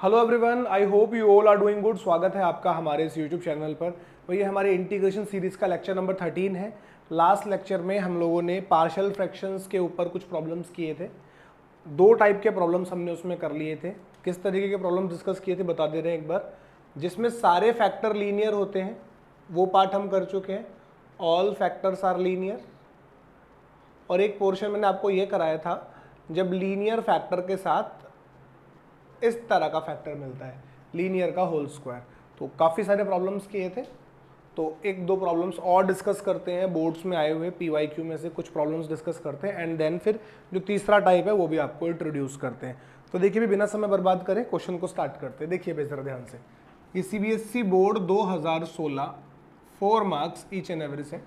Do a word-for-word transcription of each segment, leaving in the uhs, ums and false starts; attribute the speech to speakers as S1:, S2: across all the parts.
S1: Hello everyone, I hope you all are doing good. स्वागत है आपका हमारे इस यूट्यूब चैनल पर। तो ये हमारे इंटीग्रेशन सीरीज़ का लेक्चर नंबर थर्टीन है। लास्ट लेक्चर में हम लोगों ने पार्शियल फ्रैक्शंस के ऊपर कुछ प्रॉब्लम्स किए थे। दो टाइप के प्रॉब्लम्स हमने उसमें कर लिए थे। किस तरीके के प्रॉब्लम डिस्कस किए थे बता दे रहे हैं एक बार। जिसमें सारे फैक्टर लीनियर होते हैं वो पार्ट हम कर चुके हैं, ऑल फैक्टर्स आर लीनियर। और एक पोर्शन मैंने आपको ये कराया था जब लीनियर फैक्टर के साथ इस तरह का फैक्टर मिलता है, लीनियर का होल स्क्वायर। तो काफ़ी सारे प्रॉब्लम्स किए थे, तो एक दो प्रॉब्लम्स और डिस्कस करते हैं। बोर्ड्स में आए हुए पीवाईक्यू में से कुछ प्रॉब्लम्स डिस्कस करते हैं एंड देन फिर जो तीसरा टाइप है वो भी आपको इंट्रोड्यूस करते हैं। तो देखिए भी बिना समय बर्बाद करें क्वेश्चन को स्टार्ट करते हैं। देखिए भाई जरा ध्यान से, ये सीबीएसई बोर्ड दो हज़ार सोलह, four marks each and every set.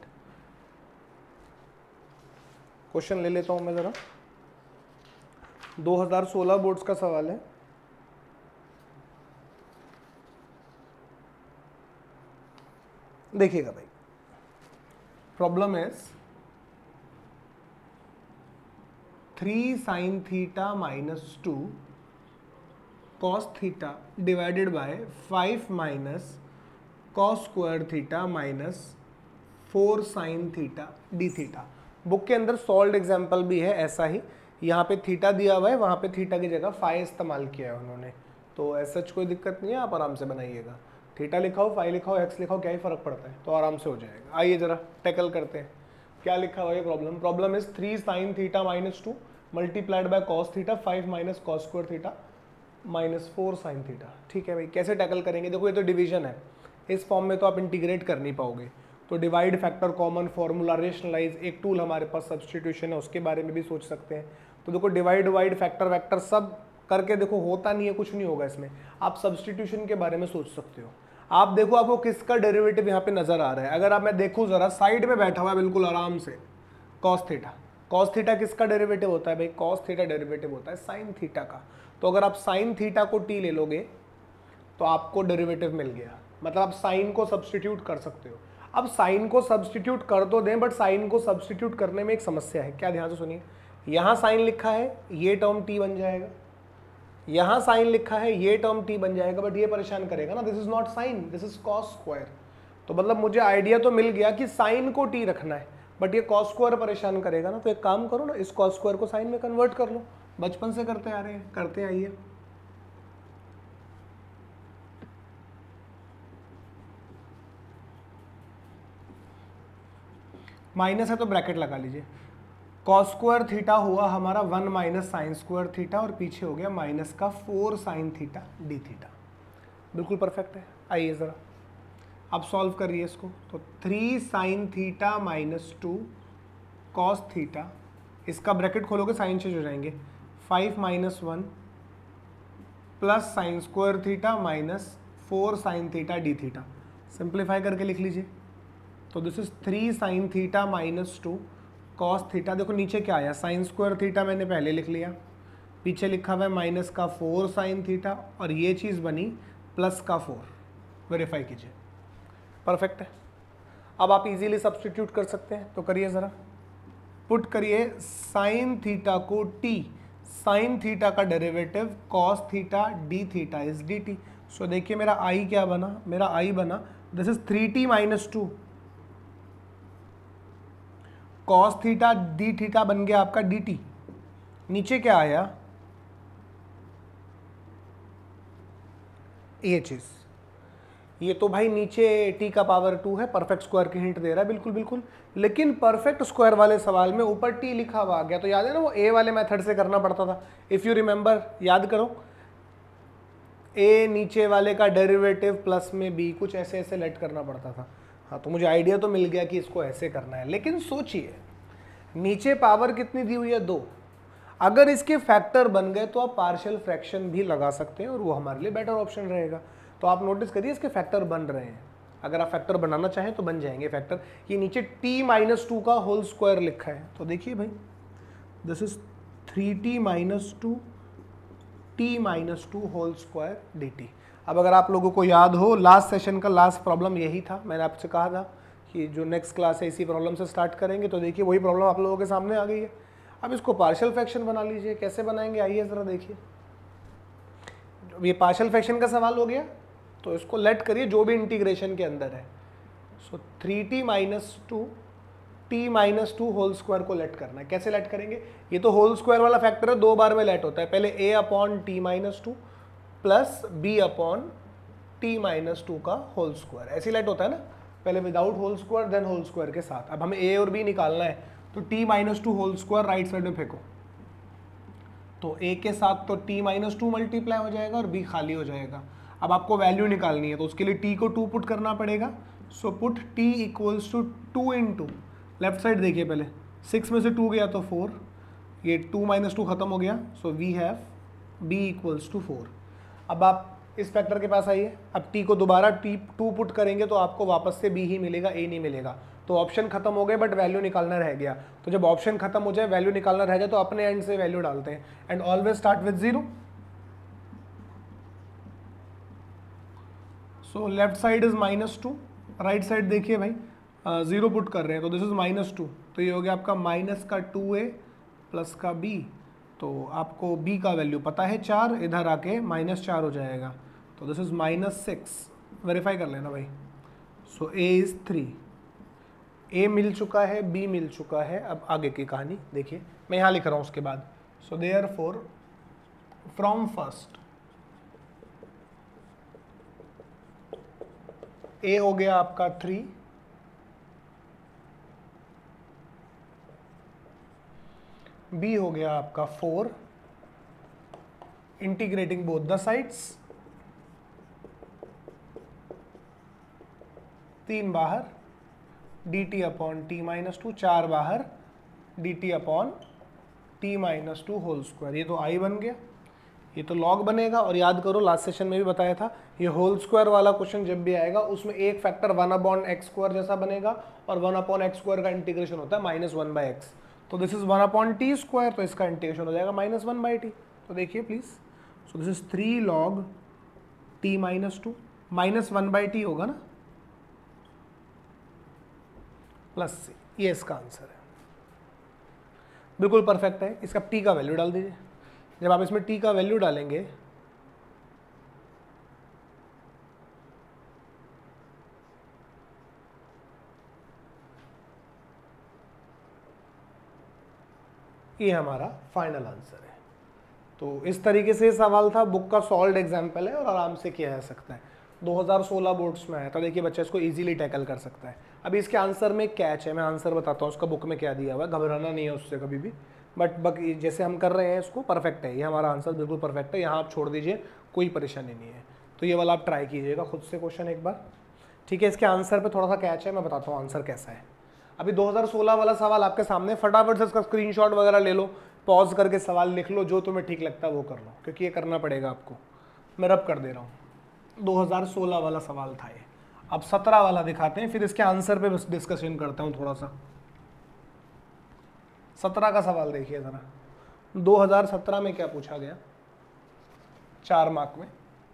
S1: Question ले लेता हूं मैं जरा। दो हज़ार सोलह बोर्ड्स का सवाल है। देखिएगा भाई, problem is three sine theta minus two cos theta divided by five minus cos square theta minus four sine theta d theta. Book के अंदर सॉल्व एग्जाम्पल भी है ऐसा ही। यहाँ पे थीटा दिया हुआ है, वहाँ पे थीटा की जगह फाइ इस्तेमाल किया है उन्होंने। तो ऐसा कोई दिक्कत नहीं है, आप आराम से बनाइएगा। थीटा लिखा हो, फाइ लिखा हो, एक्स लिखा हो, क्या ही फर्क पड़ता है, तो आराम से हो जाएगा। आइए जरा टैकल करते हैं। क्या लिखा हुआ है problem? Problem is three sine theta minus two multiplied by cos theta five minus cos square theta minus four sine theta. ठीक है भाई, कैसे टैकल करेंगे? देखो ये तो डिवीजन है, इस फॉर्म में तो आप इंटीग्रेट कर नहीं पाओगे। तो divide factor common formula rationalise एक टूल हमारे पास सब्सटीट्यूशन है, उसके बारे में भी सोच सकते हैं। तो देखो डिवाइड वाइड फैक्टर वैक्टर सब करके देखो होता नहीं है, कुछ नहीं होगा इसमें। आप सब्सटीट्यूशन के बारे में सोच सकते हो। आप देखो आपको किसका डेरिवेटिव यहाँ पे नजर आ रहा है। अगर आप मैं देखूँ जरा, साइड में बैठा हुआ है बिल्कुल आराम से, कॉस थीटा। कॉस थीटा किसका डेरिवेटिव होता है भाई? कॉस थीटा डेरिवेटिव होता है साइन थीटा का। तो अगर आप साइन थीटा को टी ले लोगे तो आपको डेरिवेटिव मिल गया, मतलब आप साइन को सब्सटीट्यूट कर सकते हो। अब साइन को सब्सटीट्यूट कर तो दें, बट साइन को सब्सटीट्यूट करने में एक समस्या है। क्या, ध्यान से सुनिए। यहाँ साइन लिखा है, ये टर्म टी बन जाएगा। यहाँ साइन लिखा है, ये टर्म टी बन जाएगा, बट ये परेशान करेगा ना। This is not sine, this is cos square. तो मतलब मुझे आइडिया तो मिल गया कि साइन को टी रखना है, बट ये कॉस स्क्वायर परेशान करेगा ना। तो एक काम करो ना, इस कॉस स्क्वायर को साइन में कन्वर्ट कर लो। बचपन से करते आ रहे हैं, करते आइए। माइनस है तो ब्रैकेट लगा लीजिए। कॉस स्क्वायर थीटा हुआ हमारा one minus sine square theta, और पीछे हो गया माइनस का four sine theta d theta. बिल्कुल परफेक्ट है। आइए ज़रा अब सॉल्व करिए इसको। तो three sine theta minus two cos theta, इसका ब्रैकेट खोलोगे साइन चेंज हो जाएंगे, five minus one plus sine square theta minus four sine theta d theta. Simplify करके लिख लीजिए। तो this is three sine theta minus two cos theta. देखो नीचे क्या आया, साइन स्क्वायर थीटा मैंने पहले लिख लिया, पीछे लिखा हुआ है माइनस का फोर साइन थीटा, और ये चीज़ बनी प्लस का फोर। वेरीफाई कीजिए, परफेक्ट है। अब आप इजीली सब्सटीट्यूट कर सकते हैं, तो करिए ज़रा। पुट करिए साइन थीटा को टी, साइन थीटा का derivative cos theta d theta is d t. So देखिए मेरा आई क्या बना, मेरा आई बना this is three t minus two cos theta d theta बन गया आपका डी टी। नीचे क्या आया, ये चीज, ये तो भाई नीचे टी का पावर टू है, परफेक्ट स्क्वायर की हिंट दे रहा है बिल्कुल बिल्कुल। लेकिन परफेक्ट स्क्वायर वाले सवाल में ऊपर टी लिखा हुआ आ गया, तो याद है ना वो ए वाले मेथड से करना पड़ता था। इफ यू रिमेंबर, याद करो, ए नीचे वाले का डेरिवेटिव प्लस में बी, कुछ ऐसे ऐसे लेट करना पड़ता था। हाँ, तो मुझे आइडिया तो मिल गया कि इसको ऐसे करना है। लेकिन सोचिए, नीचे पावर कितनी दी हुई है? दो। अगर इसके फैक्टर बन गए तो आप पार्शियल फ्रैक्शन भी लगा सकते हैं, और वो हमारे लिए बेटर ऑप्शन रहेगा। तो आप नोटिस करिए इसके फैक्टर बन रहे हैं। अगर आप फैक्टर बनाना चाहें तो बन जाएंगे फैक्टर। ये नीचे टी माइनस टू का होल स्क्वायर लिखा है, तो देखिए भाई this is three t minus two t minus two whole square d t. अब अगर आप लोगों को याद हो, लास्ट सेशन का लास्ट प्रॉब्लम यही था। मैंने आपसे कहा था कि जो नेक्स्ट क्लास है इसी प्रॉब्लम से स्टार्ट करेंगे। तो देखिए वही प्रॉब्लम आप लोगों के सामने आ गई है। अब इसको पार्शियल फ्रैक्शन बना लीजिए। कैसे बनाएंगे आइए ज़रा देखिए। ये पार्शियल फ्रैक्शन का सवाल हो गया, तो इसको लेट करिए जो भी इंटीग्रेशन के अंदर है। So three t minus two t minus two whole square को लेट करना है। कैसे लेट करेंगे? ये तो होल स्क्वायर वाला फैक्टर है, दो बार में लेट होता है। पहले a upon t minus two plus b upon t minus two का होल स्क्वायर, ऐसे लेट होता है ना, पहले without whole square then whole square के साथ। अब हमें ए और बी निकालना है, तो t minus two whole square right side में फेंको, तो ए के साथ तो टी माइनस टू मल्टीप्लाई हो जाएगा और बी खाली हो जाएगा। अब आपको वैल्यू निकालनी है, तो उसके लिए टी को टू पुट करना पड़ेगा। So put t equals to two in two, left side देखिए पहले, सिक्स में से टू गया तो फोर, ये टू माइनस टू खत्म हो गया, so we have b equals to four. अब आप इस फैक्टर के पास आइए, अब टी को दोबारा टी टू पुट करेंगे तो आपको वापस से बी ही मिलेगा, ए नहीं मिलेगा। तो ऑप्शन खत्म हो गए बट वैल्यू निकालना रह गया। तो जब ऑप्शन खत्म हो जाए, वैल्यू निकालना रह जाए, तो अपने एंड से वैल्यू डालते हैं and always start with zero. So left side is minus two, right side देखिए भाई जीरो पुट कर रहे हैं, तो दिस इज माइनस टू, तो ये हो गया आपका माइनस का टू ए प्लस का बी। तो आपको b का वैल्यू पता है चार, इधर आके माइनस चार हो जाएगा, तो this is minus six. Verify कर लेना भाई। So a is three, a मिल चुका है, b मिल चुका है। अब आगे की कहानी देखिए, मैं यहाँ लिख रहा हूँ उसके बाद। So there four from first a हो गया आपका थ्री, b हो गया आपका four, integrating both the sides, तीन बाहर d t upon t minus two, चार बाहर d t upon t minus two whole square. ये तो आई बन गया, ये तो लॉग बनेगा। और याद करो लास्ट सेशन में भी बताया था, ये होल स्क्वायर वाला क्वेश्चन जब भी आएगा उसमें एक factor one upon x square जैसा बनेगा, और वन अपॉन एक्स स्क्वायर का इंटीग्रेशन होता है माइनस वन बाई एक्स। तो this is one upon t square, तो इसका इंटीग्रेशन हो जाएगा माइनस वन बाई टी। तो देखिए please, so this is three log t minus two, minus one by t होगा ना, प्लस सी, ये इसका आंसर है। बिल्कुल परफेक्ट है। इसका टी का वैल्यू डाल दीजिए। जब आप इसमें टी का वैल्यू डालेंगे, ये हमारा फाइनल आंसर है। तो इस तरीके से सवाल था, बुक का सॉल्व्ड एग्जाम्पल है और आराम से किया जा सकता है। दो हज़ार सोलह बोर्ड्स में आया था, देखिए बच्चा इसको इजीली टैकल कर सकता है। अभी इसके आंसर में कैच है, मैं आंसर बताता हूँ उसका बुक में क्या दिया हुआ है, घबराना नहीं है उससे कभी भी। बट बक जैसे हम कर रहे हैं इसको परफेक्ट है, ये हमारा आंसर बिल्कुल परफेक्ट है, यहाँ आप छोड़ दीजिए, कोई परेशानी नहीं है। तो ये वाला आप ट्राई कीजिएगा खुद से क्वेश्चन एक बार, ठीक है। इसके आंसर पे थोड़ा सा कैच है, मैं बताता हूँ आंसर कैसा है। अभी दो हज़ार सोलह वाला सवाल आपके सामने, फटाफट से इसका स्क्रीनशॉट वगैरह ले लो, पॉज करके सवाल लिख लो, जो तुम्हें ठीक लगता है वो कर लो, क्योंकि ये करना पड़ेगा आपको। मैं रब कर दे रहा हूँ। दो हज़ार सोलह वाला सवाल था ये। अब सत्रह वाला दिखाते हैं, फिर इसके आंसर पे डिस्कशन करता हूँ थोड़ा सा। सत्रह का सवाल देखिए ज़रा, दो हज़ार सत्रह में क्या पूछा गया चार मार्क में।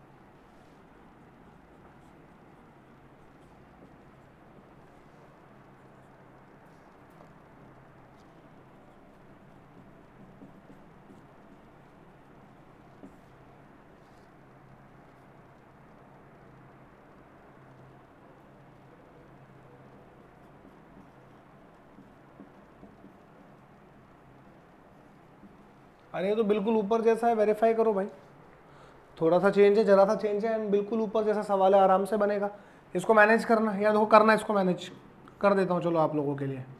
S1: अरे ये तो बिल्कुल ऊपर जैसा है, वेरीफाई करो भाई। थोड़ा सा चेंज है, जरा सा चेंज है, एंड बिल्कुल ऊपर जैसा सवाल है, आराम से बनेगा। इसको मैनेज करना या देखो करना, इसको मैनेज कर देता हूँ चलो आप लोगों के लिए।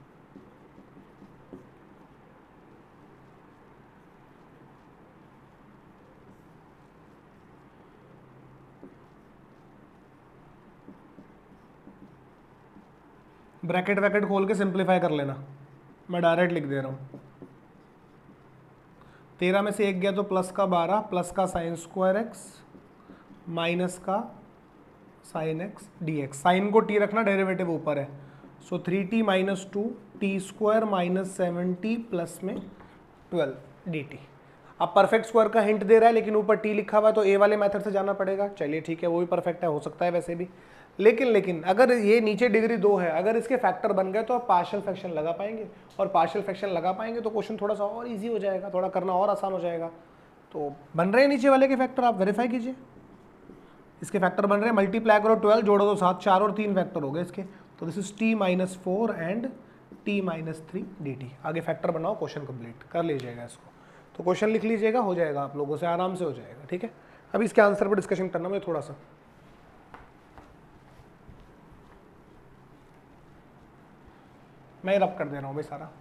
S1: ब्रैकेट वैकेट खोल के सिंप्लीफाई कर लेना, मैं डायरेक्ट लिख दे रहा हूँ। तेरह में से एक गया तो प्लस का बारह, प्लस का साइन स्क्वायर एक्स माइनस का sine x D x. Sine को टी रखना, डेरिवेटिव ऊपर है। So three t minus two t square minus seven t plus में ट्वेल्व डी टी। अब परफेक्ट स्क्वायर का हिंट दे रहा है, लेकिन ऊपर टी लिखा हुआ है, तो ए वाले मेथड से जाना पड़ेगा। चलिए ठीक है, वो भी परफेक्ट है, हो सकता है वैसे भी। लेकिन लेकिन अगर ये नीचे डिग्री दो है, अगर इसके फैक्टर बन गए तो आप पार्शियल फ्रैक्शन लगा पाएंगे, और पार्शियल फ्रैक्शन लगा पाएंगे तो क्वेश्चन थोड़ा सा और इजी हो जाएगा, थोड़ा करना और आसान हो जाएगा। तो बन रहे हैं नीचे वाले के फैक्टर, आप वेरीफाई कीजिए। इसके फैक्टर बन रहे हैं, मल्टीप्लाई करो ट्वेल्व, जोड़ो तो सात, चार और तीन फैक्टर हो गए इसके। तो this is t minus four and t minus three d t. आगे फैक्टर बनाओ, क्वेश्चन कंप्लीट कर लीजिएगा इसको। तो क्वेश्चन लिख लीजिएगा, हो जाएगा आप लोगों से, आराम से हो जाएगा। ठीक है, अभी इसके आंसर पर डिस्कशन करना मुझे थोड़ा सा। मैं रब कर दे रहा हूँ भाई सारा।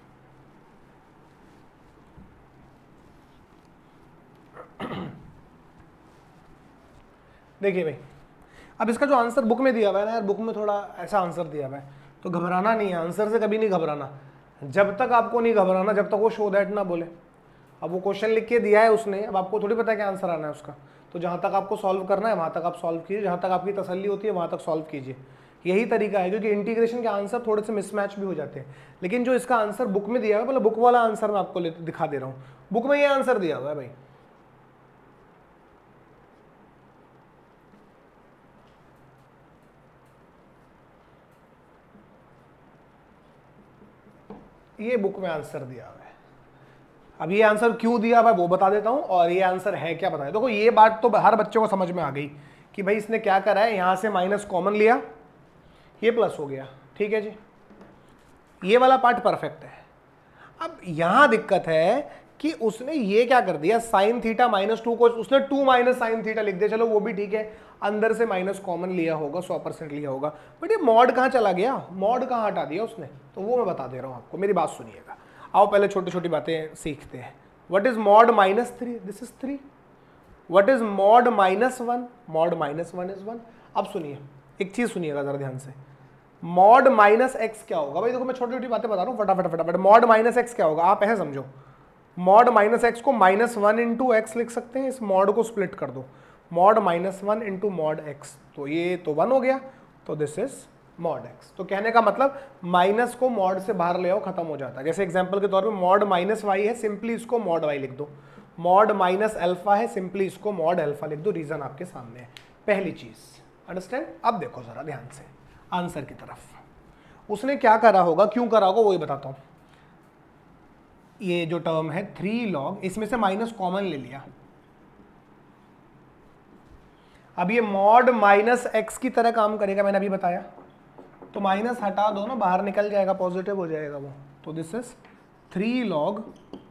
S1: देखिए भाई, अब इसका जो आंसर बुक में दिया हुआ है ना यार, बुक में थोड़ा ऐसा आंसर दिया हुआ है, तो घबराना नहीं है, आंसर से कभी नहीं घबराना। जब तक आपको नहीं घबराना, जब तक वो शो दैट ना बोले। अब वो क्वेश्चन लिख के दिया है उसने, अब आपको थोड़ी पता है क्या आंसर आना है उसका। तो जहाँ तक आपको सॉल्व करना है वहाँ तक आप सॉल्व कीजिए, जहाँ तक आपकी तसल्ली होती है वहाँ तक सॉल्व कीजिए। यही तरीका है, क्योंकि इंटीग्रेशन के आंसर थोड़े से मिसमैच भी हो जाते हैं। लेकिन जो इसका आंसर बुक में दिया हुआ है, मतलब बुक वाला आंसर मैं आपको दिखा दे रहा हूँ। बुक में ये आंसर दिया हुआ है भाई, ये बुक में आंसर दिया हुआ है। अब ये आंसर क्यों दिया हुआ है वो बता देता हूं, और ये आंसर है क्या बताया। देखो ये बात तो हर बच्चे को समझ में आ गई कि भाई इसने क्या करा है, यहां से माइनस कॉमन लिया, ये प्लस हो गया। ठीक है जी, ये वाला पार्ट परफेक्ट है। अब यहां दिक्कत है कि उसने ये क्या कर दिया, साइन थीटा माइनस टू को उसने टू माइनस साइन थीटा लिख दिया। चलो वो भी ठीक है, अंदर से माइनस कॉमन लिया होगा, सौ परसेंट लिया होगा, बट ये मॉड कहाँ चला गया, मॉड कहाँ हटा दिया उसने, तो वो मैं बता दे रहा हूँ आपको। मेरी बात सुनिएगा, आओ पहले छोटी छोटी बातें सीखते हैं। What is mod minus three, this is three. What is mod minus one, mod minus one is one. अब सुनिए, एक चीज सुनिएगा जरा ध्यान से, मॉड माइनस एक्स क्या होगा भाई। देखो मैं छोटी छोटी बातें बता रहा हूँ फटाफट फटाफट। मॉड माइनस एक्स क्या होगा, आप ऐसे समझो, मॉड माइनस एक्स को माइनस वन इंटू एक्स लिख सकते हैं, इस मॉड को स्प्लिट कर दो, mod minus one into mod x, तो ये तो वन हो गया, तो दिस इज मॉड एक्स। तो कहने का मतलब माइनस को मॉड से बाहर ले आओ, खत्म हो जाता है। जैसे एग्जांपल के तौर पे मॉड माइनस वाई है, सिंपली इसको मॉड वाई लिख दो। मॉड माइनस अल्फा है, सिंपली इसको मॉड अल्फा लिख दो। रीजन आपके सामने है, पहली चीज अंडरस्टैंड। अब देखो जरा ध्यान से आंसर की तरफ, उसने क्या करा होगा, क्यों करा होगा वही बताता हूं। ये जो टर्म है थ्री लॉग, इसमें से माइनस कॉमन ले लिया। अब ये मॉड माइनस एक्स की तरह काम करेगा, मैंने अभी बताया। तो माइनस हटा दो ना, बाहर निकल जाएगा, पॉजिटिव हो जाएगा वो। तो this is three log,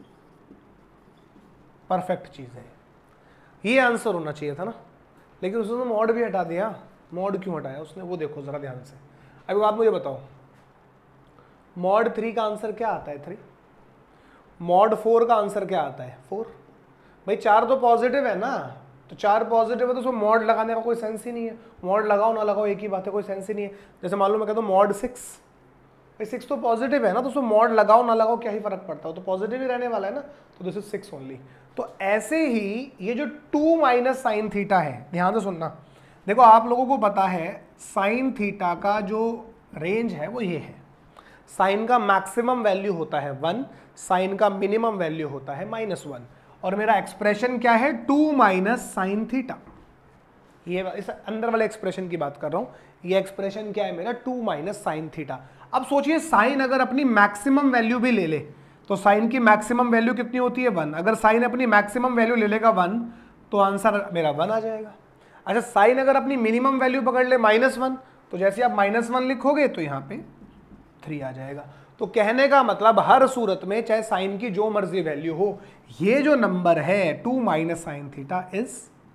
S1: perfect चीज है। ये आंसर होना चाहिए था ना, लेकिन उसने मॉड भी हटा दिया। मॉड क्यों हटाया उसने, वो देखो जरा ध्यान से। अभी आप मुझे बताओ, मॉड थ्री का आंसर क्या आता है, थ्री। मॉड फोर का आंसर क्या आता है, फोर। भाई चार तो पॉजिटिव है ना, तो चार पॉजिटिव है तो उसमें मॉड लगाने का कोई सेंस ही नहीं है। मॉड लगाओ ना लगाओ एक ही बात है, कोई सेंस ही नहीं है। जैसे मान लो मैं कहता हूँ मॉड सिक्स, भाई सिक्स तो पॉजिटिव है ना, तो उसमें मॉड लगाओ ना लगाओ क्या ही फर्क पड़ता है, तो पॉजिटिव ही रहने वाला है ना, तो दिस इज सिक्स ओनली। तो ऐसे ही ये जो टू माइनस साइन थीटा है, ध्यान से सुनना। देखो आप लोगों को पता है साइन थीटा का जो रेंज है वो ये है, साइन का मैक्सिमम वैल्यू होता है वन, साइन का मिनिमम वैल्यू होता है माइनस वन, और मेरा एक्सप्रेशन क्या है, टू माइनस साइन थीटा। ये इस अंदर वाले एक्सप्रेशन की बात कर रहा हूं। ये एक्सप्रेशन क्या है मेरा, टू माइनस साइन थीटा। अब सोचिए साइन अगर अपनी मैक्सिमम वैल्यू भी ले ले, तो साइन की मैक्सिमम वैल्यू कितनी होती है, वन। अगर साइन अपनी मैक्सिमम वैल्यू ले लेगा वन, तो आंसर मेरा वन आ जाएगा। अच्छा साइन अगर अपनी मिनिमम वैल्यू पकड़ ले माइनस वन, तो जैसे आप माइनस वन लिखोगे तो यहाँ पे थ्री आ जाएगा। तो कहने का मतलब हर सूरत में चाहे साइन की जो मर्जी वैल्यू हो, ये जो नंबर है two minus sine theta is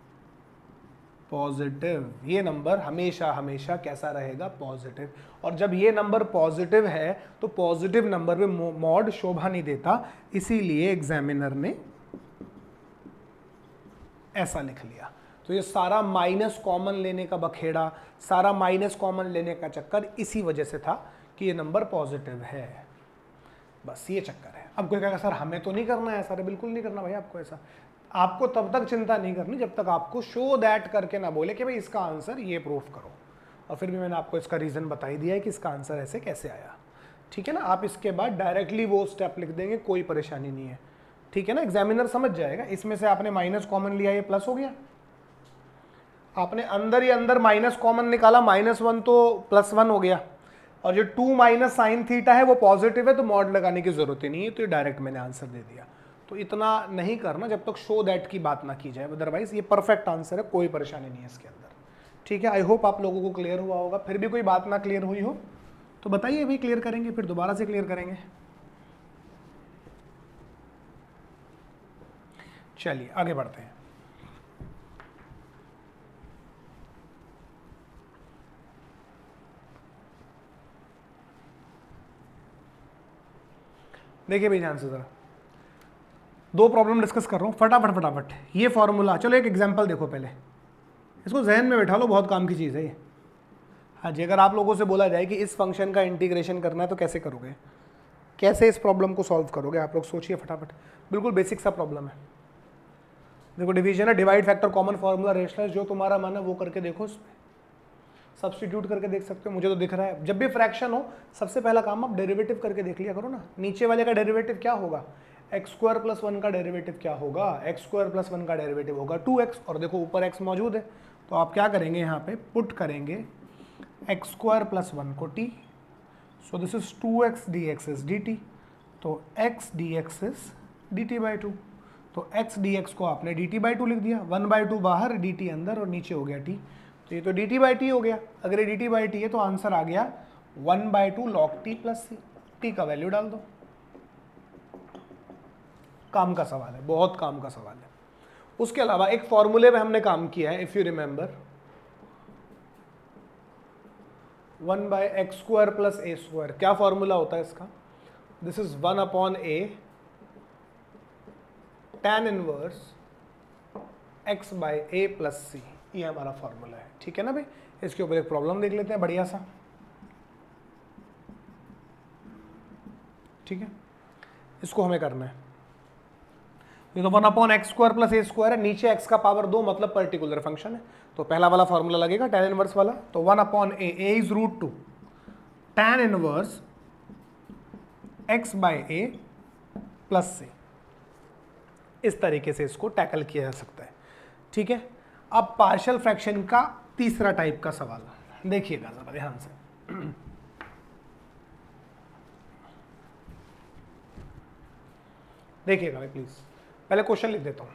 S1: positive. ये नंबर हमेशा हमेशा कैसा रहेगा, पॉजिटिव। और जब ये नंबर पॉजिटिव है तो पॉजिटिव नंबर पे मॉड शोभा नहीं देता, इसीलिए एग्जामिनर ने ऐसा लिख लिया। तो ये सारा माइनस कॉमन लेने का बखेड़ा, सारा माइनस कॉमन लेने का चक्कर इसी वजह से था कि ये नंबर पॉजिटिव है, बस ये चक्कर है। अब कोई कहेगा सर हमें तो नहीं करना है ऐसा, बिल्कुल नहीं करना भाई आपको ऐसा। आपको तब तक चिंता नहीं करनी जब तक आपको शो दैट करके ना बोले कि भाई इसका आंसर ये प्रूफ करो, और फिर भी मैंने आपको इसका रीज़न बता ही दिया है कि इसका आंसर ऐसे कैसे आया। ठीक है ना, आप इसके बाद डायरेक्टली वो स्टेप लिख देंगे, कोई परेशानी नहीं है। ठीक है ना, एग्जामिनर समझ जाएगा। इसमें से आपने माइनस कॉमन लिया, ये प्लस हो गया। आपने अंदर ही अंदर माइनस कॉमन निकाला, माइनस वन तो प्लस वन हो गया, और जो टू माइनस साइन थीटा है वो पॉजिटिव है, तो मॉड लगाने की जरूरत ही नहीं है, तो ये डायरेक्ट मैंने आंसर दे दिया। तो तो इतना नहीं करना जब तक शो दैट की बात ना की जाए, अदरवाइज ये परफेक्ट आंसर है, कोई परेशानी नहीं है इसके अंदर। ठीक है, आई होप आप लोगों को क्लियर हुआ होगा। फिर भी कोई बात ना क्लियर हुई हो तो बताइए, भाई क्लियर करेंगे, फिर दोबारा से क्लियर करेंगे। चलिए आगे बढ़ते हैं। देखिए भाई ध्यान से जरा, दो प्रॉब्लम डिस्कस कर रहा हूँ, फटाफट फटाफट। ये फॉर्मूला, चलो एक एग्जांपल देखो पहले, इसको जहन में बैठा लो, बहुत काम की चीज़ है ये। हाँ जी, अगर आप लोगों से बोला जाए कि इस फंक्शन का इंटीग्रेशन करना है तो कैसे करोगे, कैसे इस प्रॉब्लम को सॉल्व करोगे, आप लोग सोचिए फटाफट। बिल्कुल बेसिक सा प्रॉब्लम है। देखो डिवीजन है, divide factor common formula rational, जो तुम्हारा मन है वो करके देखो, उसमें सब्स्टिट्यूट करके देख सकते हो, मुझे तो दिख रहा है। जब भी फ्रैक्शन हो सबसे पहला काम आप डेरिवेटिव करके देख लिया करो ना। नीचे वाले का डेरिवेटिव क्या होगा, एक्स स्क्वायर प्लस वन का डेरिवेटिव क्या होगा, एक्स स्क्वायर प्लस वन का डेरिवेटिव होगा टू एक्स, और देखो ऊपर एक्स मौजूद है, तो आप क्या करेंगे यहाँ पे पुट करेंगे एक्स स्क्वायर प्लस वन को t, so this is two x D x is d t, तो x D x is d t by two, तो एक्स डी एक्स को आपने डी टी बाई टू लिख दिया, one by two बाहर, d t अंदर, और नीचे हो गया टी, तो ये तो डी टी बाई टी हो गया। अगर ये डी टी बाई टी है तो आंसर आ गया one by two log t plus c, t का वैल्यू डाल दो। काम का सवाल है, बहुत काम का सवाल है। उसके अलावा एक फॉर्मूले में हमने काम किया है, if you remember, one by x square plus a square, क्या फॉर्मूला होता है इसका, this is one upon a tan inverse x by a plus c, ये हमारा फॉर्मूला है। ठीक है ना भाई, इसके ऊपर एक प्रॉब्लम देख लेते हैं बढ़िया सा। ठीक है, इसको हमें करना है। ये तो one upon x square plus a square है, नीचे x का पावर दो, मतलब पर्टिकुलर फंक्शन है, तो पहला वाला फॉर्मूला लगेगा tan इनवर्स वाला, तो one upon A, a is root two tan inverse x by a plus c. इस तरीके से इसको टैकल किया जा सकता है। ठीक है, अब पार्शियल फ्रैक्शन का तीसरा टाइप का सवाल देखिएगा जरा ध्यान से। देखिएगा भाई प्लीज, पहले क्वेश्चन लिख देता हूं।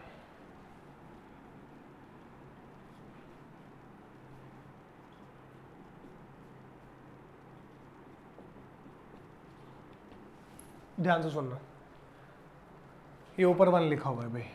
S1: ध्यान से सुनना, ये ऊपर वन लिखा हुआ है भाई,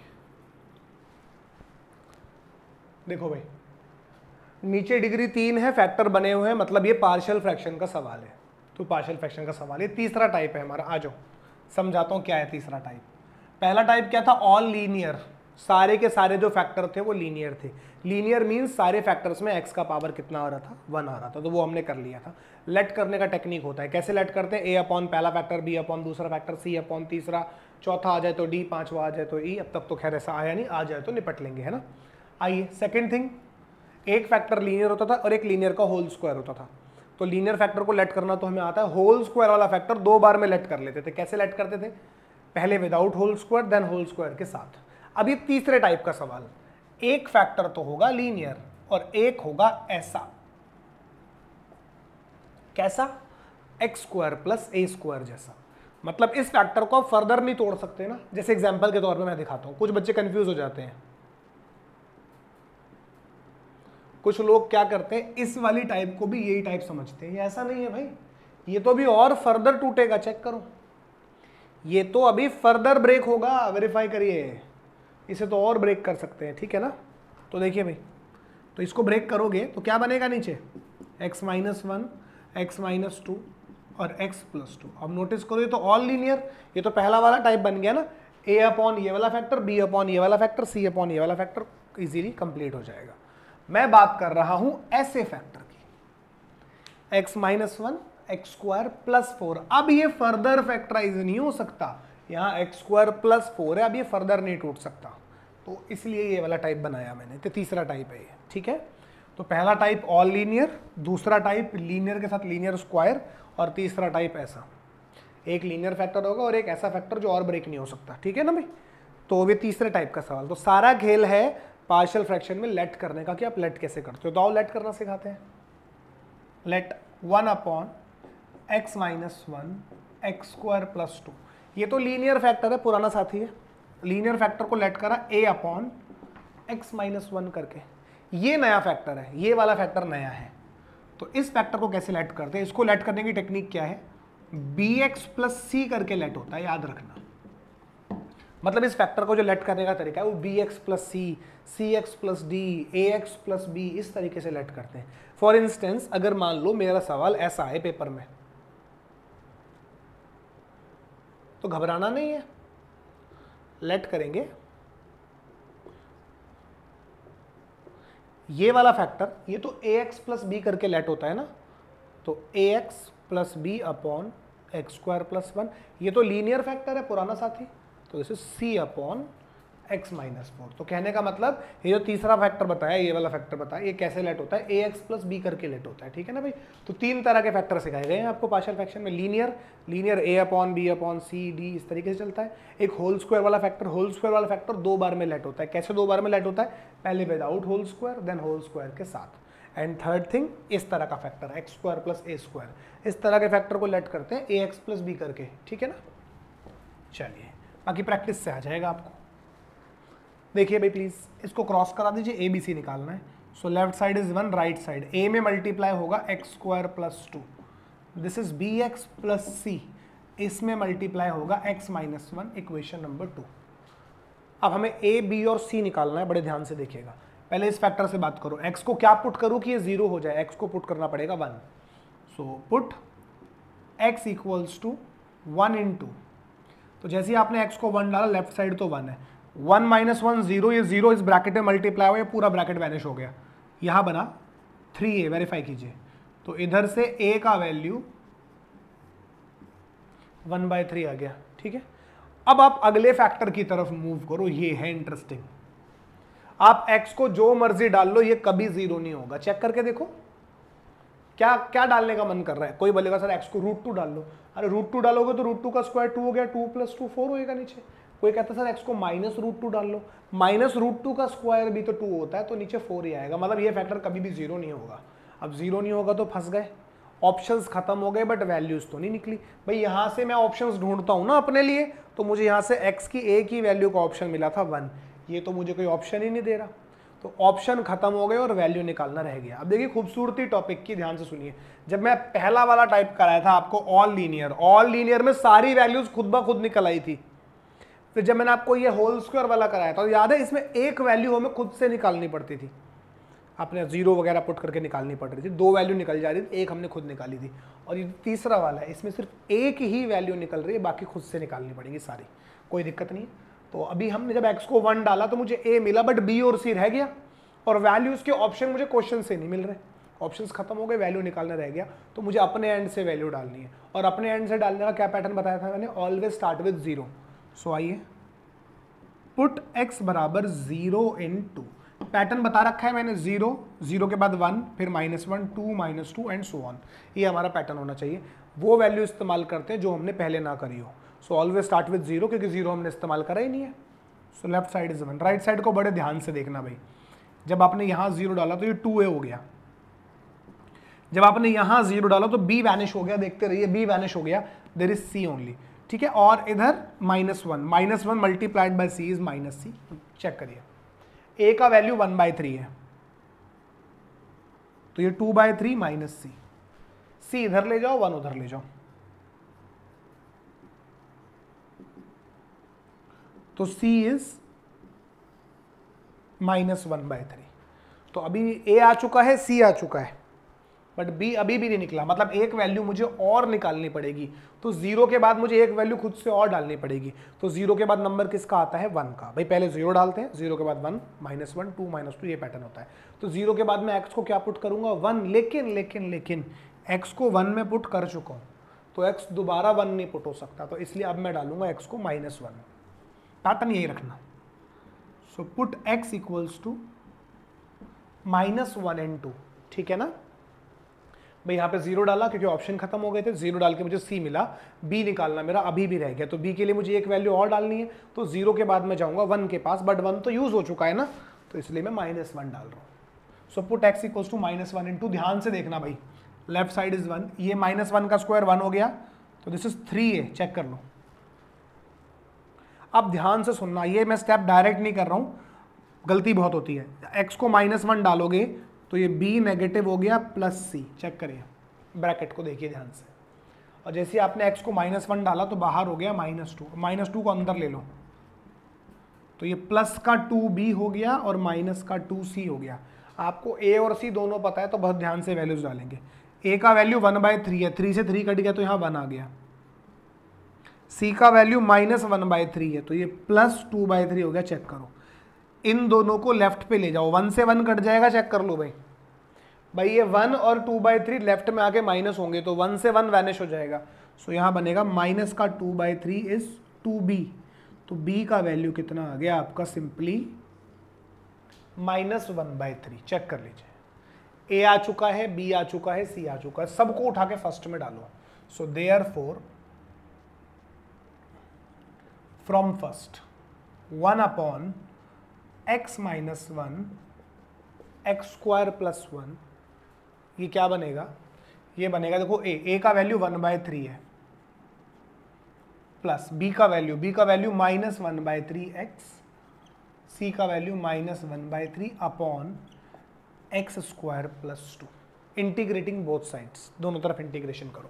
S1: देखो भाई नीचे डिग्री तीन है, फैक्टर बने हुए हैं, मतलब ये पार्शियल फ्रैक्शन का सवाल है, तो पार्शियल फ्रैक्शन का सवाल, ये तीसरा टाइप है हमारा। आ जाओ समझाता हूँ क्या है तीसरा टाइप। पहला टाइप क्या था, ऑल लीनियर, सारे के सारे जो फैक्टर थे वो लीनियर थे। लीनियर मीन्स सारे फैक्टर्स में एक्स का पावर कितना आ रहा था, वन आ रहा था, तो वो हमने कर लिया था। लेट करने का टेक्निक होता है, कैसे लेट करते हैं, ए अपॉन पहला फैक्टर, बी अपॉन दूसरा फैक्टर, सी अपॉन तीसरा, चौथा आ जाए तो डी, पांचवा आ जाए तो ई, अब तक तो खैर ऐसा आया नहीं, आ जाए तो निपट लेंगे, है ना। आइए सेकेंड थिंग, एक फैक्टर लीनियर होता था और एक लीनियर का होल स्क्वायर होता था, तो लीनियर फैक्टर को लेट करना तो हमें आता है, होल स्क्वायर वाला फैक्टर दो बार में लेट कर लेते थे। कैसे लेट करते थे, पहले without whole square, then whole square के साथ। अब ये तीसरे टाइप का सवाल, एक फैक्टर तो होगा लीनियर और एक होगा ऐसा, कैसा, x square plus a square जैसा, मतलब इस फैक्टर को आप फर्दर नहीं तोड़ सकते ना। जैसे एग्जांपल के तौर पे मैं दिखाता हूं, कुछ बच्चे कंफ्यूज हो जाते हैं, कुछ लोग क्या करते हैं, इस वाली टाइप को भी यही टाइप समझते हैं, ये ऐसा नहीं है भाई, ये तो अभी और फर्दर टूटेगा, चेक करो, ये तो अभी फर्दर ब्रेक होगा, वेरीफाई करिए, इसे तो और ब्रेक कर सकते हैं। ठीक है ना, तो देखिए भाई, तो इसको ब्रेक करोगे तो क्या बनेगा नीचे, x minus one, x minus two और x प्लस टू। अब नोटिस करो, ये तो ऑल लीनियर, ये तो पहला वाला टाइप बन गया ना, a अपॉन ये वाला फैक्टर, b अपॉन ये वाला फैक्टर, c अपॉन ये वाला फैक्टर, इजीली कंप्लीट हो जाएगा। मैं बात कर रहा हूं ऐसे फैक्टर की, x minus one, x square plus four. अब ये फर्दर फैक्टराइज नहीं हो सकता, यहाँ एक्स स्क्वायर प्लस फोर है, अब ये फर्दर नहीं टूट सकता, तो इसलिए ये वाला टाइप बनाया मैंने, तो तीसरा टाइप है ये। ठीक है, तो पहला टाइप ऑल लीनियर, दूसरा टाइप लीनियर के साथ लीनियर स्क्वायर, और तीसरा टाइप ऐसा, एक लीनियर फैक्टर होगा और एक ऐसा फैक्टर जो और ब्रेक नहीं हो सकता। ठीक है ना भाई, तो ये तीसरे टाइप का सवाल। तो सारा खेल है पार्शियल फ्रैक्शन में लेट करने का, कि आप लेट कैसे करते हो, तो आओ लेट करना सिखाते हैं। Let one upon x minus one, x square plus two, ये तो लीनियर फैक्टर है, पुराना साथी है, लीनियर फैक्टर को लेट करा a upon x minus one करके, ये नया फैक्टर है, ये वाला फैक्टर नया है। तो इस फैक्टर को कैसे लेट करते हैं, इसको लेट करने की टेक्निक क्या है, बी एक्स प्लस सी करके लेट होता है, याद रखना। मतलब इस फैक्टर को जो लेट करने का तरीका है वो b x plus c, c x plus d, a x plus b, इस तरीके से लेट करते हैं। फॉर इंस्टेंस अगर मान लो मेरा सवाल ऐसा है पेपर में, तो घबराना नहीं है, लेट करेंगे ये वाला फैक्टर, ये तो ए एक्स प्लस बी करके लेट होता है ना, तो a x plus b upon x square plus one, ये तो लीनियर फैक्टर है पुराना साथी, तो this is c upon x minus four. तो कहने का मतलब ये जो तीसरा फैक्टर बताया, ये वाला फैक्टर बताया, ये कैसे लेट होता है, ए एक्स प्लस बी करके लेट होता है, ठीक है ना भाई। तो तीन तरह के फैक्टर सिखाए गए हैं आपको पार्शियल फ्रैक्शन में, linear, linear a upon b upon c d, इस तरीके से चलता है। एक होल स्क्वायर वाला फैक्टर, होल स्क्वायर वाला फैक्टर दो बार में लेट होता है। कैसे दो बार में लेट होता है, पहले without whole square, then whole square के साथ। एंड थर्ड थिंग, इस तरह का factor x square plus a square, इस तरह के फैक्टर को लेट करते हैं ए एक्स प्लस बी करके, ठीक है ना। चलिए बाकी प्रैक्टिस से आ जाएगा आपको। देखिए भाई प्लीज इसको क्रॉस करा दीजिए, ए बी सी निकालना है। So left side is one, right side a में मल्टीप्लाई होगा x square plus two, this is b x plus c, इसमें मल्टीप्लाई होगा x minus one, equation number two. अब हमें ए बी और सी निकालना है, बड़े ध्यान से देखिएगा। पहले इस फैक्टर से बात करो, एक्स को क्या पुट करूं कि ये जीरो हो जाए, एक्स को पुट करना पड़ेगा one. So put x equals to one in two, तो जैसे ही आपने एक्स को वन डाला, लेफ्ट साइड तो वन है, वन माइनस वन जीरो, ये जीरो इस ब्रैकेट में मल्टीप्लाई हुआ, ये पूरा ब्रैकेट वैनिश हो गया, यहाँ बना थ्री ए, वेरीफाई कीजिए। तो इधर से ए का वैल्यू वन बाय थ्री आ गया, ठीक है। अब आप अगले फैक्टर की तरफ मूव करो, ये है इंटरेस्टिंग। आप x को जो मर्जी डाल लो, ये कभी जीरो नहीं होगा, चेक करके देखो। क्या क्या डालने का मन कर रहा है, कोई बोलेगा सर x को रूट टू डाल लो, अरे रूट टू डालोगे तो रूट टू का स्क्वायर टू हो गया, टू प्लस टू फोर होएगा नीचे। कोई कहता है सर x को माइनस रूट टू डाल लो, माइनस रूट टू का स्क्वायर भी तो टू होता है, तो नीचे फोर ही आएगा, मतलब ये फैक्टर कभी भी जीरो नहीं होगा। अब जीरो नहीं होगा तो फंस गए, ऑप्शंस खत्म हो गए, बट वैल्यूज तो नहीं निकली। भाई यहाँ से मैं ऑप्शंस ढूंढता हूँ ना अपने लिए, तो मुझे यहाँ से x की a की वैल्यू का ऑप्शन मिला था वन, ये तो मुझे कोई ऑप्शन ही नहीं दे रहा, तो ऑप्शन खत्म हो गए और वैल्यू निकालना रह गया। अब देखिए खूबसूरती टॉपिक की, ध्यान से सुनिए। जब मैं पहला वाला टाइप कराया था आपको ऑल लीनियर, ऑल लीनियर में सारी वैल्यूज खुद ब खुद निकल आई थी। फिर जब मैंने आपको ये होल स्क्वायर वाला कराया था, तो याद है इसमें एक वैल्यू हमें खुद से निकालनी पड़ती थी, आपने जीरो वगैरह पुट करके निकालनी पड़ रही थी, दो वैल्यू निकल जा रही थी, एक हमने खुद निकाली थी। और ये तीसरा वाला है, इसमें सिर्फ एक ही वैल्यू निकल रही है, बाकी खुद से निकालनी पड़ेगी सारी, कोई दिक्कत नहीं है। तो अभी हमने जब x को वन डाला तो मुझे a मिला, बट b और c रह गया, और वैल्यूज के ऑप्शन मुझे क्वेश्चन से नहीं मिल रहे, ऑप्शंस खत्म हो गए, वैल्यू निकालना रह गया, तो मुझे अपने एंड से वैल्यू डालनी है। और अपने एंड से डालने का क्या पैटर्न बताया था मैंने, always start with zero. So आइए पुट x बराबर जीरो इन टू, पैटर्न बता रखा है मैंने, जीरो, जीरो के बाद वन, फिर minus one, two, minus two and so on, ये हमारा पैटर्न होना चाहिए। वो वैल्यू इस्तेमाल करते हैं जो हमने पहले ना करी हो। So always start with zero, क्योंकि जीरो हमने इस्तेमाल करा ही नहीं है। So left side is one, right side को बड़े ध्यान से देखना भाई। जब आपने यहाँ जीरो डाला तो ये टू ए हो गया, जब आपने यहाँ जीरो डाला तो बी वैनिश हो गया, देखते रहिए बी वैनिश हो गया, देयर इज सी ओनली, ठीक है। और इधर minus one, minus one multiplied by C is minus C, check करिए a का वैल्यू वन बाई थ्री है, तो ये two by three minus C, C इधर ले जाओ, वन उधर ले जाओ, तो c is minus one by three. तो अभी a आ चुका है, c आ चुका है, बट b अभी भी नहीं निकला, मतलब एक वैल्यू मुझे और निकालनी पड़ेगी। तो जीरो के बाद मुझे एक वैल्यू खुद से और डालनी पड़ेगी। तो जीरो के बाद नंबर किसका आता है, वन का। भाई पहले जीरो डालते हैं, जीरो के बाद one, minus one, two, minus two, ये पैटर्न होता है। तो जीरो के बाद मैं x को क्या पुट करूंगा, वन, लेकिन लेकिन लेकिन x को वन में पुट कर चुका हूं, तो x दोबारा वन नहीं पुट हो सकता, तो इसलिए अब मैं डालूंगा x को माइनस वन। पैटर्न यही रखना। So put x equals two minus one and two, ठीक है ना। भाई यहाँ पे जीरो डाला क्योंकि ऑप्शन खत्म हो गए थे, जीरो डाल के मुझे सी मिला, बी निकालना मेरा अभी भी रह गया, तो बी के लिए मुझे एक वैल्यू और डालनी है, तो जीरो के बाद मैं जाऊंगा वन के पास, बट वन तो यूज हो चुका है ना, तो इसलिए मैं माइनस वन डाल रहा हूँ। So put x equals two minus one into, ध्यान से देखना भाई, लेफ्ट साइड इज वन, ये माइनस वन का स्क्वायर वन हो गया, तो this is three A, check कर लो। अब ध्यान से सुनना, ये मैं स्टेप डायरेक्ट नहीं कर रहा हूँ, गलती बहुत होती है। x को माइनस वन डालोगे तो ये b नेगेटिव हो गया प्लस सी, चेक करिए ब्रैकेट को देखिए ध्यान से, और जैसे आपने x को माइनस वन डाला तो बाहर हो गया माइनस टू, माइनस टू को अंदर ले लो तो ये प्लस का टू बी हो गया और माइनस का टू सी हो गया। आपको a और c दोनों पता है तो बहुत ध्यान से वैल्यूज डालेंगे। a का वैल्यू वन बाय थ्री है, थ्री से थ्री कट गया तो यहाँ वन आ गया। c का value minus one by three है तो ये प्लस टू बाय थ्री हो गया, चेक करो। इन दोनों को लेफ्ट पे ले जाओ, वन से वन कट जाएगा, चेक कर लो भाई। भाई ये वन और टू बाई थ्री लेफ्ट में आके माइनस होंगे तो वन से वन वैनिश हो जाएगा। सो so यहाँ बनेगा माइनस का two by three is two B, तो b का वैल्यू कितना आ गया आपका, simply minus one by three. Check कर लीजिए, a आ चुका है, b आ चुका है, c आ चुका है, सबको उठा के फर्स्ट में डालो। So there four from first one upon x minus one x square plus one, ये क्या बनेगा, ये बनेगा देखो a, a का वैल्यू वन बाय थ्री है प्लस b का वैल्यू b का value minus one by three X, c का value minus one by three upon x square plus two. Integrating both sides, दोनों तरफ इंटीग्रेशन करो।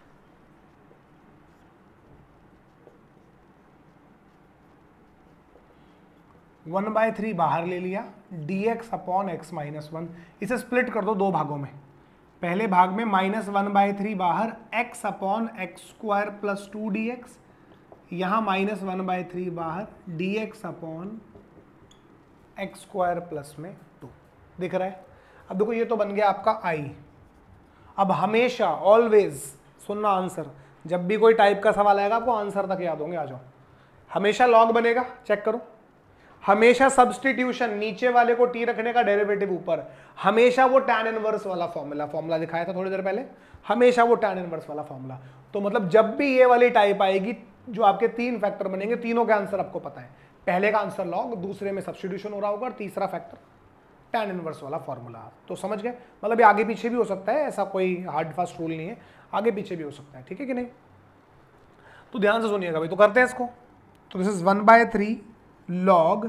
S1: One by three बाहर ले लिया, D x upon x minus one, इसे split कर दो दो भागों में। पहले भाग में माइनस वन बाय थ्री बाहर, X upon x square plus two D X, यहाँ माइनस वन बाय थ्री बाहर, D x upon x square plus में टू, दिख रहा है। अब देखो ये तो बन गया आपका आई। अब हमेशा ऑलवेज सुनना आंसर, जब भी कोई टाइप का सवाल आएगा आपको आंसर तक याद होंगे, आ जाओ। हमेशा लॉग बनेगा, चेक करो। हमेशा सब्स्टिट्यूशन, नीचे वाले को टी रखने का डेरिवेटिव ऊपर, हमेशा वो टैन इनवर्स वाला फॉर्मूला, फॉर्मूला दिखाया था थोड़ी देर पहले, हमेशा वो टैन इनवर्स वाला फॉर्मूला। तो मतलब जब भी ये वाली टाइप आएगी, जो आपके तीन फैक्टर बनेंगे, तीनों के आंसर आपको पता है। पहले का आंसर लॉग, दूसरे में सब्स्टिट्यूशन हो रहा होगा, और तीसरा फैक्टर टैन इनवर्स वाला फॉर्मूला। तो समझ गए, मतलब ये आगे पीछे भी हो सकता है, ऐसा कोई हार्ड फास्ट रूल नहीं है, आगे पीछे भी हो सकता है, ठीक है कि नहीं। तो ध्यान से सुनिएगा भाई, तो करते हैं इसको। तो this is one by three log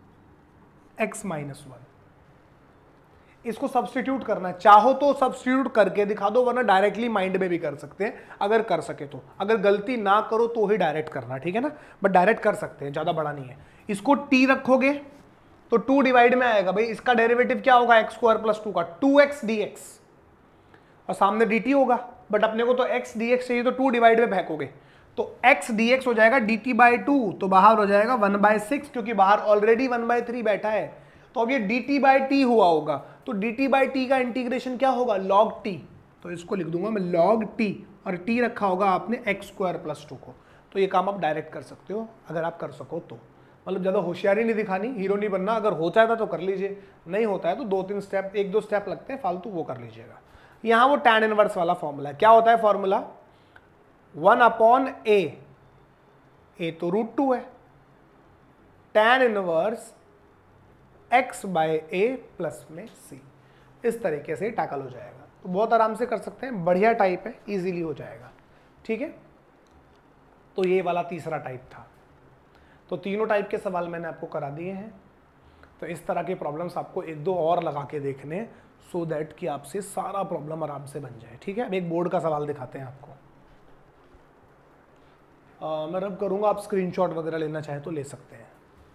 S1: X minus one, इसको सब्स्टिट्यूट करना है, चाहो तो सब्स्टिट्यूट करके दिखा दो, वरना डायरेक्टली माइंड में भी कर सकते हैं अगर कर सके तो। अगर गलती ना करो तो ही डायरेक्ट करना, ठीक है ना, बट डायरेक्ट कर सकते हैं, ज्यादा बड़ा नहीं है। इसको टी रखोगे तो टू डिवाइड में आएगा भाई, इसका डेरिवेटिव क्या होगा, एक्स स्क्वायर प्लस टू का, टू एक्स डी एक्स, और सामने डी टी होगा, बट अपने को तो एक्स डी एक्स चाहिए, तो टू डिवाइड में फेंकोगे तो x dx हो जाएगा dt बाई टू, तो बाहर हो जाएगा वन बाई सिक्स, क्योंकि बाहर ऑलरेडी वन बाई थ्री बैठा है। तो अब ये dt बाई टी हुआ होगा, तो dt बाई टी का इंटीग्रेशन क्या होगा, log t, तो इसको लिख दूंगा मैं log t, और t रखा होगा आपने x स्क्वायर प्लस टू को। तो ये काम आप डायरेक्ट कर सकते हो अगर आप कर सको तो, मतलब ज़्यादा होशियारी नहीं दिखानी, हीरो नहीं बनना। अगर होता है तो कर लीजिए, नहीं होता है तो दो तीन स्टेप, एक दो स्टेप लगते हैं फालतू, वो कर लीजिएगा। यहाँ वो टैन इनवर्स वाला फॉर्मूला क्या होता है, formula one upon A, A तो रूट टू है, tan inverse X by A plus में सी, इस तरीके से टैकल हो जाएगा। तो बहुत आराम से कर सकते हैं, बढ़िया टाइप है, इजीली हो जाएगा, ठीक है। तो ये वाला तीसरा टाइप था। तो तीनों टाइप के सवाल मैंने आपको करा दिए हैं। तो इस तरह के प्रॉब्लम्स आपको एक दो और लगा के देखने, सो दैट कि आपसे सारा प्रॉब्लम आराम से बन जाए, ठीक है। अब एक बोर्ड का सवाल दिखाते हैं आपको। Uh, मैं रब करूंगा, आप स्क्रीनशॉट वगैरह लेना चाहे तो ले सकते हैं।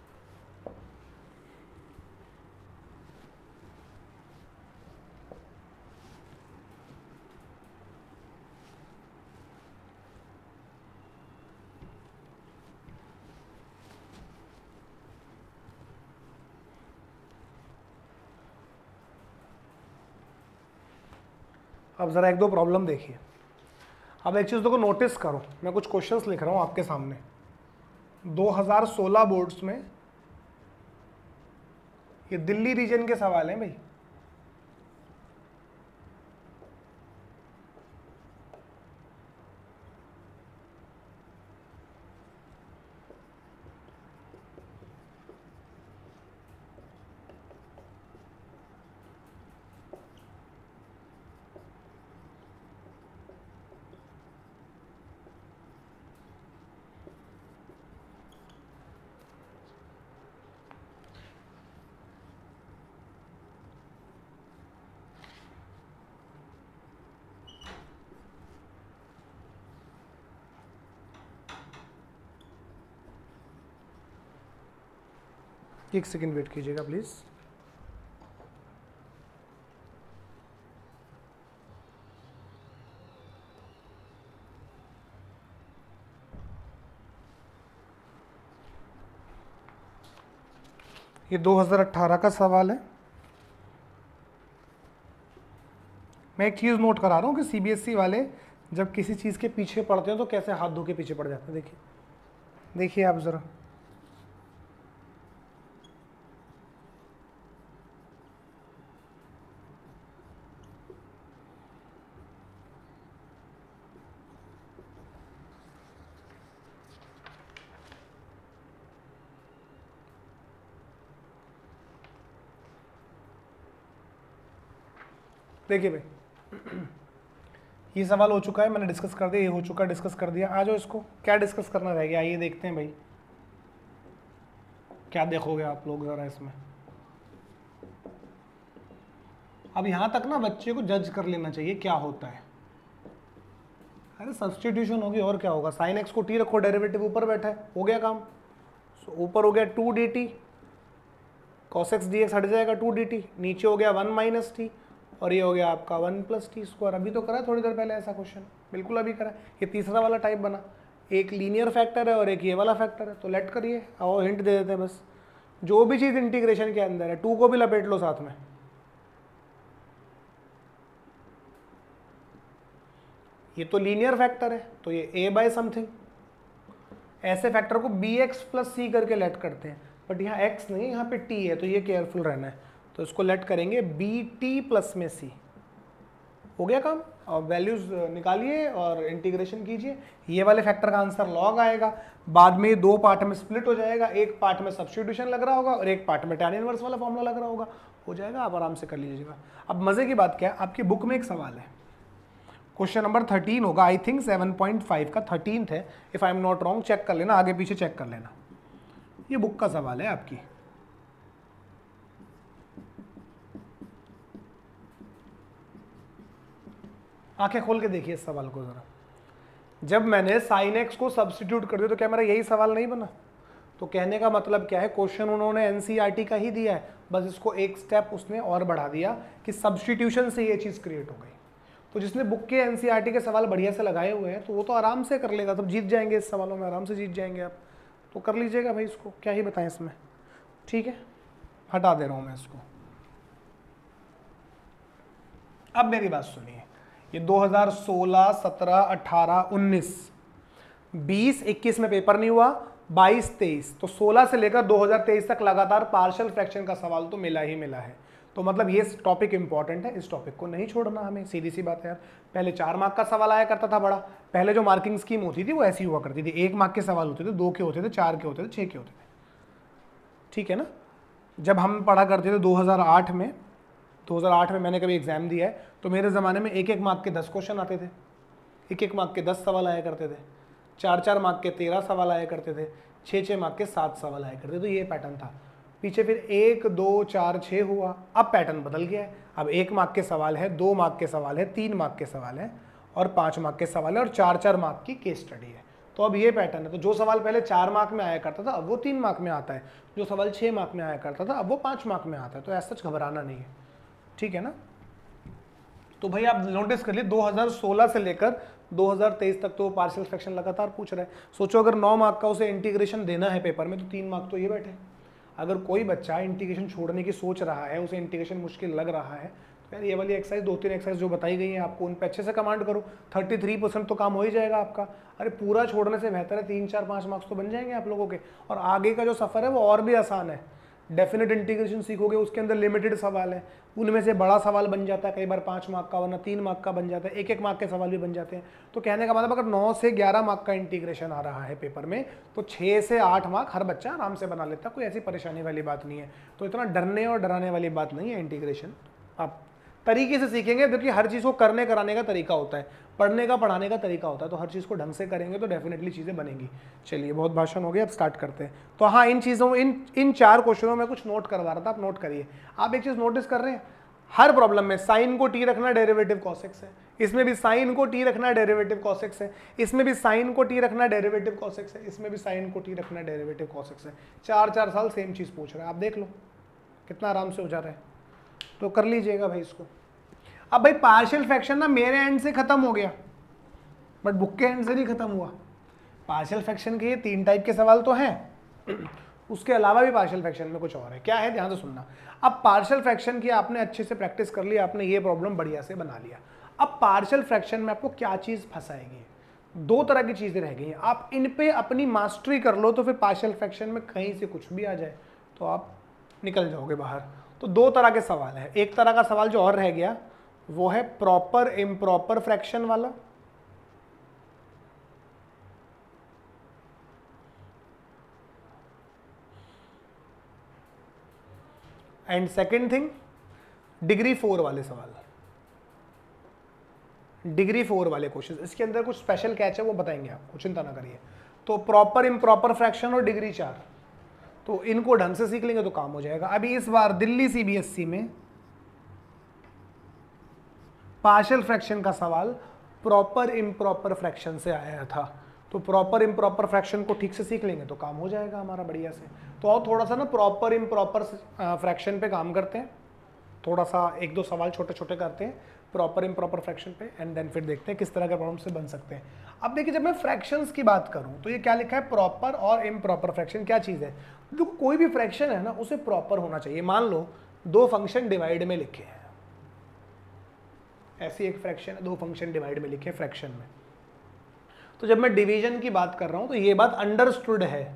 S1: अब जरा एक दो प्रॉब्लम देखिए। अब एक चीज़ देखो, नोटिस करो, मैं कुछ क्वेश्चंस लिख रहा हूँ आपके सामने। दो हज़ार सोलह बोर्ड्स में ये दिल्ली रीजन के सवाल हैं भाई। एक सेकेंड वेट कीजिएगा प्लीज़। ये दो हज़ार अठारह का सवाल है। मैं एक चीज़ नोट करा रहा हूँ कि सीबीएसई वाले जब किसी चीज़ के पीछे पड़ते हैं तो कैसे हाथ धो के पीछे पड़ जाते हैं। देखिए देखिए आप ज़रा, देखिए भाई ये सवाल हो चुका है, मैंने डिस्कस कर दिया, ये हो चुका है, डिस्कस कर दिया। आ जाओ, इसको क्या डिस्कस करना रह गया, आइए देखते हैं भाई क्या देखोगे आप लोग ज़रा इसमें। अब यहाँ तक ना बच्चे को जज कर लेना चाहिए क्या होता है। अरे सब्सटीट्यूशन होगी और क्या होगा, साइन एक्स को टी रखो, डेरिवेटिव ऊपर बैठा है, हो गया काम। so, ऊपर हो गया two D T, cos X D X हट जाएगा टू डी टी, नीचे हो गया वन माइनस टी, और ये हो गया आपका वन प्लस टी स्क्वायर। अभी तो करा थोड़ी देर पहले ऐसा क्वेश्चन, बिल्कुल अभी करा। ये तीसरा वाला टाइप बना, एक लीनियर फैक्टर है और एक ये वाला फैक्टर है, तो लेट करिए। आओ हिंट दे देते हैं बस, जो भी चीज़ इंटीग्रेशन के अंदर है टू को भी लपेट लो साथ में। ये तो लीनियर फैक्टर है तो ये ए बाय समथिंग, ऐसे फैक्टर को बी एक्स प्लस सी करके लेट करते हैं, बट यहाँ एक्स नहीं, यहाँ पे टी है, तो ये केयरफुल रहना है। तो इसको लेट करेंगे बी टी प्लस में सी, हो गया काम। और वैल्यूज निकालिए और इंटीग्रेशन कीजिए। ये वाले फैक्टर का आंसर लॉग आएगा, बाद में दो पार्ट में स्प्लिट हो जाएगा, एक पार्ट में सब्स्टिट्यूशन लग रहा होगा और एक पार्ट में टैन इनवर्स वाला फॉर्मूला लग रहा होगा, हो जाएगा। आप आराम से कर लीजिएगा। अब मजे की बात क्या है, आपकी बुक में एक सवाल है, क्वेश्चन नंबर थर्टीन होगा, I think seven point five का थर्टीन है, if I am not wrong, check कर लेना, आगे पीछे चेक कर लेना। ये बुक का सवाल है आपकी। आंखें खोल के देखिए इस सवाल को जरा। जब मैंने साइन एक्स को सब्स्टिट्यूट कर दिया तो क्या मेरा यही सवाल नहीं बना? तो कहने का मतलब क्या है, क्वेश्चन उन्होंने एनसीईआरटी का ही दिया है, बस इसको एक स्टेप उसने और बढ़ा दिया कि सब्स्टिट्यूशन से ये चीज़ क्रिएट हो गई। तो जिसने बुक के एनसीईआरटी के सवाल बढ़िया से लगाए हुए हैं तो वो तो आराम से कर लेगा, तब जीत जाएंगे इस सवालों में, आराम से जीत जाएंगे आप। तो कर लीजिएगा भाई, इसको क्या ही बताएं इसमें। ठीक है, हटा दे रहा हूँ मैं इसको। अब मेरी बात सुनिए, ये दो हज़ार सोलह, सत्रह, अठारह, उन्नीस, बीस, इक्कीस में पेपर नहीं हुआ, बाईस, तेईस, तो सोलह से लेकर दो हज़ार तेईस तक लगातार पार्शियल फ्रैक्शन का सवाल तो मिला ही मिला है। तो मतलब ये टॉपिक इंपॉर्टेंट है, इस टॉपिक को नहीं छोड़ना हमें, सीधी सी बात है यार। पहले चार मार्क का सवाल आया करता था बड़ा, पहले जो मार्किंग स्कीम होती थी वो ऐसी हुआ करती थी, एक मार्क के सवाल होते थे, दो के होते थे, चार के होते थे, छः के होते थे। ठीक है ना। जब हम पढ़ा करते थे दो हज़ार आठ में, दो हज़ार आठ में मैंने कभी एग्जाम दिया है, तो मेरे ज़माने में एक एक मार्क के दस क्वेश्चन आते थे, एक एक मार्क के दस सवाल आया करते थे, चार चार मार्क के तेरह सवाल आया करते थे, छः छः मार्क के सात सवाल आया करते थे। तो ये पैटर्न था। पीछे फिर एक, दो, चार, छः हुआ, अब पैटर्न बदल गया है। अब एक मार्क के सवाल है, दो मार्क के सवाल है, तीन मार्क के सवाल है, और पाँच मार्क के सवाल है, और चार चार मार्क की केस स्टडी है। तो अब ये पैटर्न है। तो जो सवाल पहले चार मार्क में आया करता था अब वो तीन मार्क में आता है, जो सवाल छः मार्क में आया करता था अब वो पाँच मार्क में आता है। तो ऐसा सच घबराना नहीं है, ठीक है ना। तो भाई आप नोटिस कर लिए दो हज़ार सोलह से लेकर दो हज़ार तेईस तक तो पार्शियल फ्रैक्शन लगातार पूछ रहा है। सोचो अगर नौ मार्क का उसे इंटीग्रेशन देना है पेपर में तो तीन मार्क तो ये बैठे। अगर कोई बच्चा इंटीग्रेशन छोड़ने की सोच रहा है, उसे इंटीग्रेशन मुश्किल लग रहा है, तो यार ये वाली एक्सरसाइज, दो तीन एक्सरसाइज जो बताई गई हैं आपको, उन पे अच्छे से कमांड करो, तैंतीस परसेंट तो काम हो ही जाएगा आपका। अरे पूरा छोड़ने से बेहतर है तीन चार पाँच मार्क्स तो बन जाएंगे आप लोगों के, और आगे का जो सफ़र है वो और भी आसान है। डेफिनेट इंटीग्रेशन सीखोगे, उसके अंदर लिमिटेड सवाल है, उनमें से बड़ा सवाल बन जाता है कई बार पाँच मार्क का, वरना तीन मार्क का बन जाता है, एक एक मार्क के सवाल भी बन जाते हैं। तो कहने का मतलब अगर नौ से ग्यारह मार्क का इंटीग्रेशन आ रहा है पेपर में तो छः से आठ मार्क हर बच्चा आराम से बना लेता है, कोई ऐसी परेशानी वाली बात नहीं है। तो इतना डरने और डराने वाली बात नहीं है इंटीग्रेशन। आप तरीके से सीखेंगे, क्योंकि हर चीज़ को करने कराने का तरीका होता है, पढ़ने का पढ़ाने का तरीका होता है, तो हर चीज़ को ढंग से करेंगे तो डेफिनेटली चीज़ें बनेंगी। चलिए बहुत भाषण हो गया, अब स्टार्ट करते हैं। तो हाँ, इन चीज़ों इन इन चार क्वेश्चनों में कुछ नोट करवा रहा था, आप नोट करिए। आप एक चीज़ नोटिस कर रहे हैं, हर प्रॉब्लम में साइन को टी रखना डेरिवेटिव कॉस एक्स है, इसमें भी साइन को टी रखना है, डेरिवेटिव cos x है, इसमें भी साइन को टी रखना है, डेरिवेटिव cos x है, इसमें भी साइन को टी रखना है, डेरिवेटिव cos x है। चार चार साल सेम चीज पूछ रहा है, आप देख लो कितना आराम से हो जा रहा है, तो कर लीजिएगा भाई इसको। अब भाई पार्शियल फ्रैक्शन ना मेरे एंड से खत्म हो गया, बट बुक के एंड से नहीं खत्म हुआ। पार्शियल फ्रैक्शन के ये तीन टाइप के सवाल तो हैं, उसके अलावा भी पार्शियल फ्रैक्शन में कुछ और है। क्या है, ध्यान से सुनना। अब पार्शियल फ्रैक्शन की आपने अच्छे से प्रैक्टिस कर ली, आपने ये प्रॉब्लम बढ़िया से बना लिया। अब पार्शियल फ्रैक्शन में आपको क्या चीज फंसाएगी, दो तरह की चीजें रह गई हैं, आप इन पे अपनी मास्टरी कर लो तो फिर पार्शियल फ्रैक्शन में कहीं से कुछ भी आ जाए तो आप निकल जाओगे बाहर। तो दो तरह के सवाल है, एक तरह का सवाल जो और रह गया वो है प्रॉपर इम्प्रॉपर फ्रैक्शन वाला, and second thing degree four वाले सवाल, डिग्री फोर वाले क्वेश्चन। इसके अंदर कुछ स्पेशल कैच है वो बताएंगे आपको, चिंता ना करिए। तो प्रॉपर इम्प्रॉपर फ्रैक्शन और डिग्री चार, तो इनको ढंग से सीख लेंगे तो काम हो जाएगा। अभी इस बार दिल्ली सीबीएसई में पार्शियल फ्रैक्शन का सवाल प्रॉपर इम्प्रॉपर फ्रैक्शन से आया था, तो प्रॉपर इम्प्रॉपर फ्रैक्शन को ठीक से सीख लेंगे तो काम हो जाएगा हमारा बढ़िया से। तो और थोड़ा सा ना प्रॉपर इम्प्रॉपर फ्रैक्शन पे काम करते हैं, थोड़ा सा एक दो सवाल छोटे छोटे करते हैं प्रॉपर इम्प्रॉपर फ्रैक्शन पे, एंड देन फिर देखते हैं किस तरह के प्रॉब्लम से बन सकते हैं। अब देखिए जब मैं फ्रैक्शंस की बात करूं तो ये क्या लिखा है, प्रॉपर और इम्प्रॉपर फ्रैक्शन। क्या चीज़ है, देखो कोई भी फ्रैक्शन है ना उसे प्रॉपर होना चाहिए। मान लो दो फंक्शन डिवाइड में लिखे हैं, ऐसी एक फ्रैक्शन है, दो फंक्शन डिवाइड में लिखे फ्रैक्शन में, तो जब मैं डिवीजन की बात कर रहा हूं तो ये बात अंडरस्टूड है,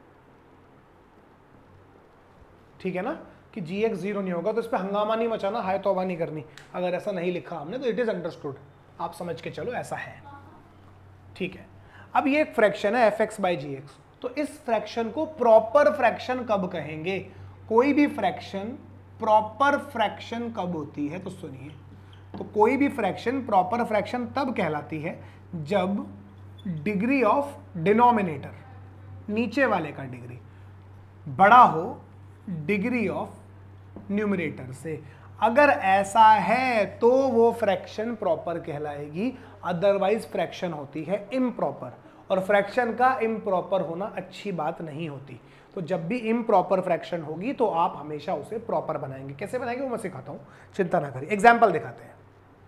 S1: ठीक है ना, कि जी एक्स जीरो नहीं होगा तो इस पर हंगामा नहीं मचाना, हाय तौबा नहीं करनी। अगर ऐसा नहीं लिखा हमने तो इट इज अंडरस्टूड, आप समझ के चलो ऐसा है, ठीक है। अब ये एक फ्रैक्शन है F X by G X, तो इस फ्रैक्शन को प्रॉपर फ्रैक्शन कब कहेंगे, कोई भी फ्रैक्शन प्रॉपर फ्रैक्शन कब होती है, तो सुनिए, तो कोई भी फ्रैक्शन प्रॉपर फ्रैक्शन तब कहलाती है जब डिग्री ऑफ डिनोमिनेटर, नीचे वाले का डिग्री, बड़ा हो डिग्री ऑफ न्यूमरेटर से। अगर ऐसा है तो वो फ्रैक्शन प्रॉपर कहलाएगी, अदरवाइज फ्रैक्शन होती है इम्प्रॉपर, और फ्रैक्शन का इम्प्रॉपर होना अच्छी बात नहीं होती। तो जब भी इम्प्रॉपर फ्रैक्शन होगी तो आप हमेशा उसे प्रॉपर बनाएंगे। कैसे बनाएंगे वो मैं सिखाता हूं, चिंता ना करिए। एग्जाम्पल दिखाते हैं।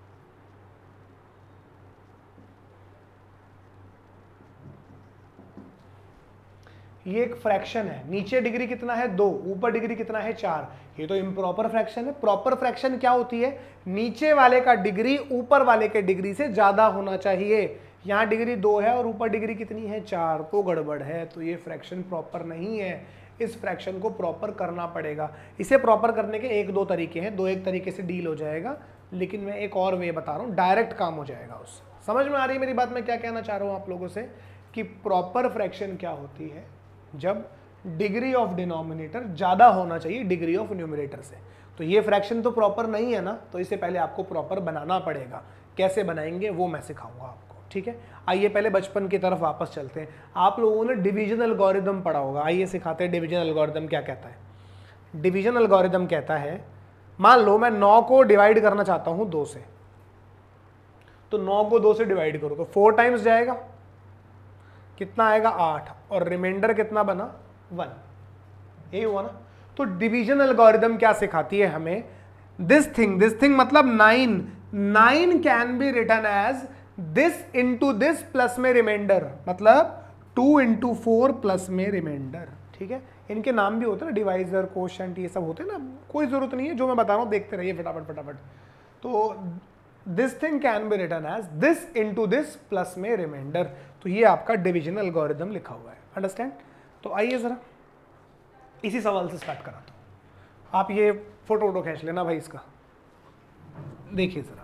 S1: ये एक फ्रैक्शन है, नीचे डिग्री कितना है दो, ऊपर डिग्री कितना है चार, ये तो इम्प्रॉपर फ्रैक्शन है। प्रॉपर फ्रैक्शन क्या होती है, नीचे वाले का डिग्री ऊपर वाले के डिग्री से ज्यादा होना चाहिए। यहाँ डिग्री दो है और ऊपर डिग्री कितनी है चार, तो गड़बड़ है, तो ये फ्रैक्शन प्रॉपर नहीं है। इस फ्रैक्शन को प्रॉपर करना पड़ेगा। इसे प्रॉपर करने के एक दो तरीके हैं, दो एक तरीके से डील हो जाएगा, लेकिन मैं एक और वे बता रहा हूँ, डायरेक्ट काम हो जाएगा उससे। समझ में आ रही है मेरी बात, मैं क्या कहना चाह रहा हूँ आप लोगों से, कि प्रॉपर फ्रैक्शन क्या होती है, जब डिग्री ऑफ डिनोमिनेटर ज्यादा होना चाहिए डिग्री ऑफ न्यूमरेटर से। तो ये फ्रैक्शन तो प्रॉपर नहीं है ना, तो इसे पहले आपको प्रॉपर बनाना पड़ेगा। कैसे बनाएंगे वो मैं सिखाऊंगा आपको, ठीक है। आइए पहले बचपन की तरफ वापस चलते हैं। आप लोगों ने डिवीजन एल्गोरिदम पढ़ा होगा, आइए सिखाते हैं डिवीजन एल्गोरिदम क्या कहता है। डिवीजन एल्गोरिदम कहता है, मान लो मैं नौ को डिवाइड करना चाहता हूं दो से, तो नौ को दो से डिवाइड करो तो फोर टाइम्स जाएगा, कितना आएगा आठ, और रिमाइंडर कितना बना वन, यही हुआ ना। तो डिवीजन एल्गोरिदम क्या सिखाती है हमें, दिस थिंग, दिस थिंग मतलब nine, nine can be written as this into this plus में रिमाइंडर, मतलब टू इंटू फोर प्लस में रिमाइंडर, ठीक है। इनके नाम भी होते हैं ना, डिवाइजर, कोशेंट, ये सब होते हैं ना, कोई जरूरत नहीं है, जो मैं बता रहा हूं देखते रहिए फटाफट फटाफट। तो this thing can be written as this into this plus में रिमाइंडर, तो ये आपका डिवीजन एल्गोरिदम लिखा हुआ है, अंडरस्टैंड। तो आइए जरा इसी सवाल से स्टार्ट कराता हूं। आप ये फोटो वोटो खींच लेना भाई इसका, देखिए जरा।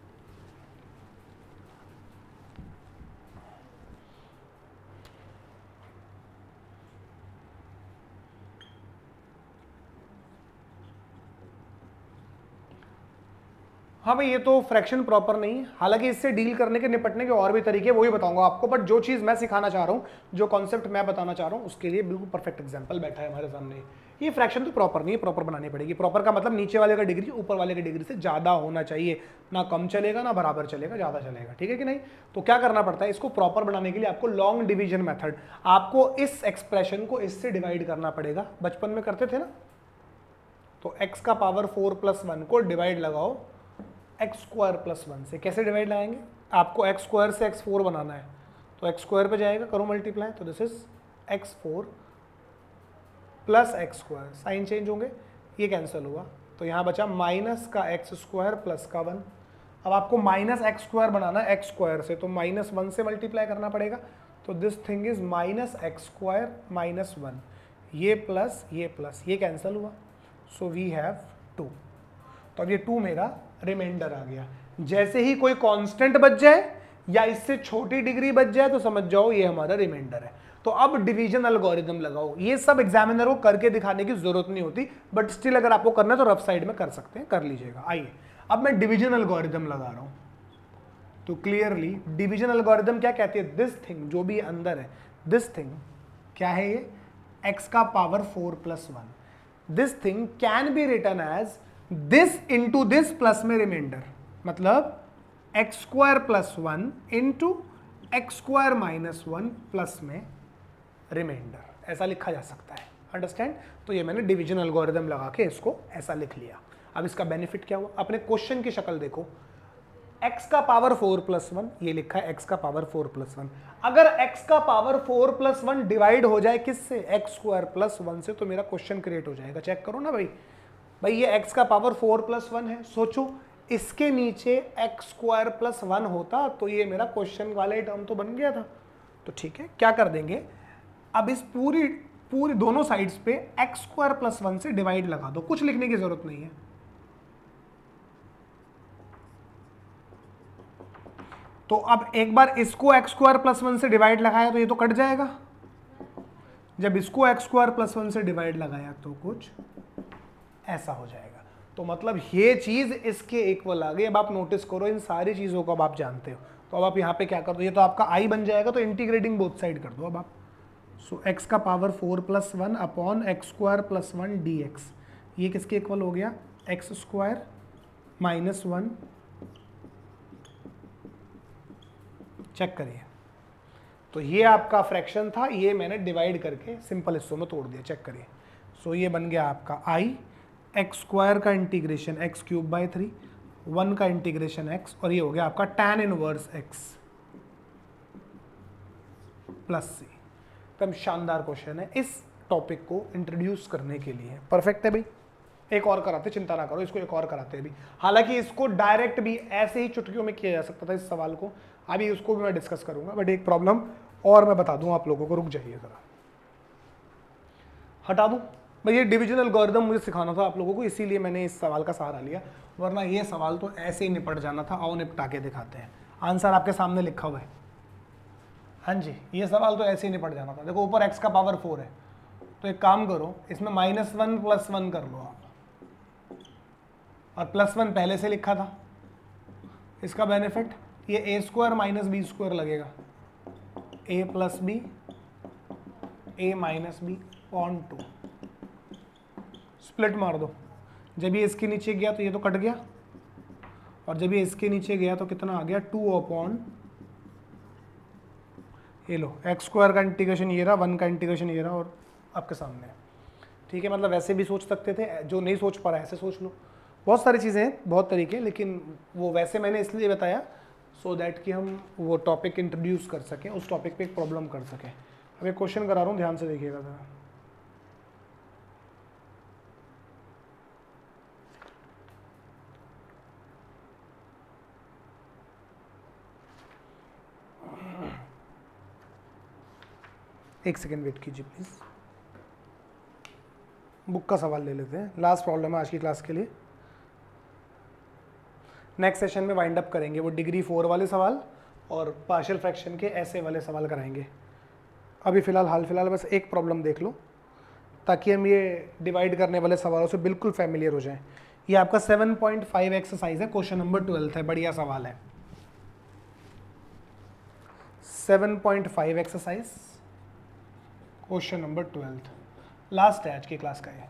S1: हाँ भाई, ये तो फ्रैक्शन प्रॉपर नहीं है, हालांकि इससे डील करने के निपटने के और भी तरीके वो ही बताऊंगा आपको, बट जो चीज़ मैं सिखाना चाह रहा हूँ, जो कॉन्सेप्ट मैं बताना चाह रहा हूँ, उसके लिए बिल्कुल परफेक्ट एग्जांपल बैठा है हमारे सामने। ये फ्रैक्शन तो प्रॉपर नहीं है, प्रॉपर बनानी पड़ेगी। प्रॉपर का मतलब नीचे वाले का डिग्री ऊपर वाले के डिग्री से ज़्यादा होना चाहिए, ना कम चलेगा ना बराबर चलेगा, ज़्यादा चलेगा, ठीक है कि नहीं। तो क्या करना पड़ता है, इसको प्रॉपर बनाने के लिए आपको लॉन्ग डिवीजन मेथड, आपको इस एक्सप्रेशन को इससे डिवाइड करना पड़ेगा। बचपन में करते थे ना, तो x का पावर फोर प्लस वन को डिवाइड लगाओ एक्स स्क्वायर प्लस वन से। कैसे डिवाइड लगाएंगे, आपको एक्स स्क्वायर से एक्स फोर बनाना है, तो एक्स स्क्वायर पे जाएगा, करो मल्टीप्लाई, तो this is X four plus X square, sign change होंगे, ये कैंसिल हुआ, तो यहाँ बचा माइनस का एक्स स्क्वायर प्लस का वन। अब आपको माइनस एक्स स्क्वायर बनाना है एक्स स्क्वायर से, तो माइनस वन से मल्टीप्लाई करना पड़ेगा, तो this thing is minus X square minus one, ये प्लस ये प्लस ये कैंसिल हुआ, सो वी हैव टू। तो अब ये टू मेरा रिमाइंडर आ गया। जैसे ही कोई कांस्टेंट बच जाए या इससे छोटी डिग्री बच जाए तो समझ जाओ ये हमारा रिमाइंडर है। तो अब डिवीजन एल्गोरिथम लगाओ। ये सब एग्जामिनर को करके दिखाने की जरूरत नहीं होती, बट स्टिल अगर आपको करना है तो रफ साइड में कर सकते हैं, कर लीजिएगा। आइए अब मैं डिवीजन एल्गोरिथम लगा रहा हूं, तो क्लियरली डिवीजन एल्गोरिथम क्या कहती है, दिस थिंग जो भी अंदर है, दिस थिंग क्या है, ये x का power four plus one, this thing can be written as this into this plus में रिमाइंडर, मतलब X square plus one into X square minus one plus में रिमाइंडर, ऐसा लिखा जा सकता है। अंडरस्टैंड। तो ये मैंने डिवीजन एल्गोरिथम लगा के इसको ऐसा लिख लिया। अब इसका बेनिफिट क्या हुआ, अपने क्वेश्चन की शक्ल देखो, x का पावर फोर प्लस वन, ये लिखा है x का पावर फोर प्लस वन। अगर x का power four plus one divide हो जाए किससे, एक्स स्क्वायर प्लस वन से, तो मेरा क्वेश्चन क्रिएट हो जाएगा। चेक करो ना भाई, भाई ये x का पावर फोर प्लस वन है, सोचो इसके नीचे एक्स स्क्वायर प्लस वन होता तो ये मेरा क्वेश्चन वाला ही टर्म तो बन गया था। तो ठीक है, क्या कर देंगे, अब इस पूरी पूरी दोनों साइड्स पे एक्स स्क्वायर प्लस वन से डिवाइड लगा दो, कुछ लिखने की जरूरत नहीं है। तो अब एक बार इसको एक्स स्क्वायर प्लस वन से डिवाइड लगाया तो ये तो कट जाएगा, जब इसको एक्स स्क्वायर प्लस वन से डिवाइड लगाया तो कुछ ऐसा हो जाएगा। तो मतलब ये चीज इसके इक्वल आ गई। अब आप नोटिस करो इन सारी चीजों को अब आप जानते हो, तो अब आप यहाँ पे क्या कर दो, ये तो आपका आई बन जाएगा, तो इंटीग्रेटिंग बोथ साइड कर दो अब आप। सो एक्स का power four plus one upon x square plus one D X, ये किसके इक्वल हो गया, X square minus one. Check करिए, तो ये आपका फ्रैक्शन था, ये मैंने डिवाइड करके सिंपल हिस्सों में तोड़ दिया। चेक करिए, सो ये बन गया आपका आई एक्स स्क्वायर का integration X cube by three, one का इंटीग्रेशन एक्स, और ये हो गया आपका tan inverse X plus C. एकदम शानदार क्वेश्चन है, इस टॉपिक को इंट्रोड्यूस करने के लिए परफेक्ट है भाई। एक और कराते, चिंता ना करो, इसको एक और कराते हैं अभी। हालांकि इसको डायरेक्ट भी ऐसे ही चुटकियों में किया जा सकता था इस सवाल को, अभी उसको भी मैं डिस्कस करूंगा, बट एक प्रॉब्लम और मैं बता दूं आप लोगों को, रुक जाइए जरा, हटा दूं भाई। ये डिवीजन एल्गोरिथम मुझे सिखाना था आप लोगों को, इसीलिए मैंने इस सवाल का सहारा लिया, वरना ये सवाल तो ऐसे ही निपट जाना था। आओ निपटा के दिखाते हैं, आंसर आपके सामने लिखा हुआ है। हाँ जी, ये सवाल तो ऐसे ही निपट जाना था। देखो ऊपर एक्स का पावर फोर है, तो एक काम करो, इसमें माइनस वन प्लस वन कर लो आप, और प्लस वन पहले से लिखा था। इसका बेनिफिट, ये A square minus B square लगेगा, A plus B A minus B on two, split मार दो। जब ये इसके नीचे गया तो ये तो कट गया, और जब ये इसके नीचे गया तो कितना आ गया, टू अपॉन, ये लो एक्स स्क्वायर का इंटीग्रेशन ये रहा, वन का इंटीग्रेशन ये रहा, और आपके सामने है। ठीक है, मतलब वैसे भी सोच सकते थे, जो नहीं सोच पा रहा है ऐसे सोच लो। बहुत सारी चीज़ें हैं, बहुत तरीके, लेकिन वो वैसे मैंने इसलिए बताया सो दैट कि हम वो टॉपिक इंट्रोड्यूस कर सकें, उस टॉपिक पे एक प्रॉब्लम कर सकें। अब एक क्वेश्चन करा रहा हूँ, ध्यान से देखिएगा ज़रा। एक सेकेंड वेट कीजिए प्लीज़, बुक का सवाल ले लेते हैं, लास्ट प्रॉब्लम है आज की क्लास के लिए। नेक्स्ट सेशन में वाइंड अप करेंगे वो डिग्री फोर वाले सवाल और पार्शियल फ्रैक्शन के ऐसे वाले सवाल कराएंगे। अभी फ़िलहाल हाल फिलहाल बस एक प्रॉब्लम देख लो, ताकि हम ये डिवाइड करने वाले सवालों से बिल्कुल फैमिलियर हो जाएं। ये आपका सेवन पॉइंट फाइव एक्सरसाइज है, क्वेश्चन नंबर ट्वेल्थ है, बढ़िया सवाल है। Seven point five exercise question number twelfth. Last है आज की क्लास का ये।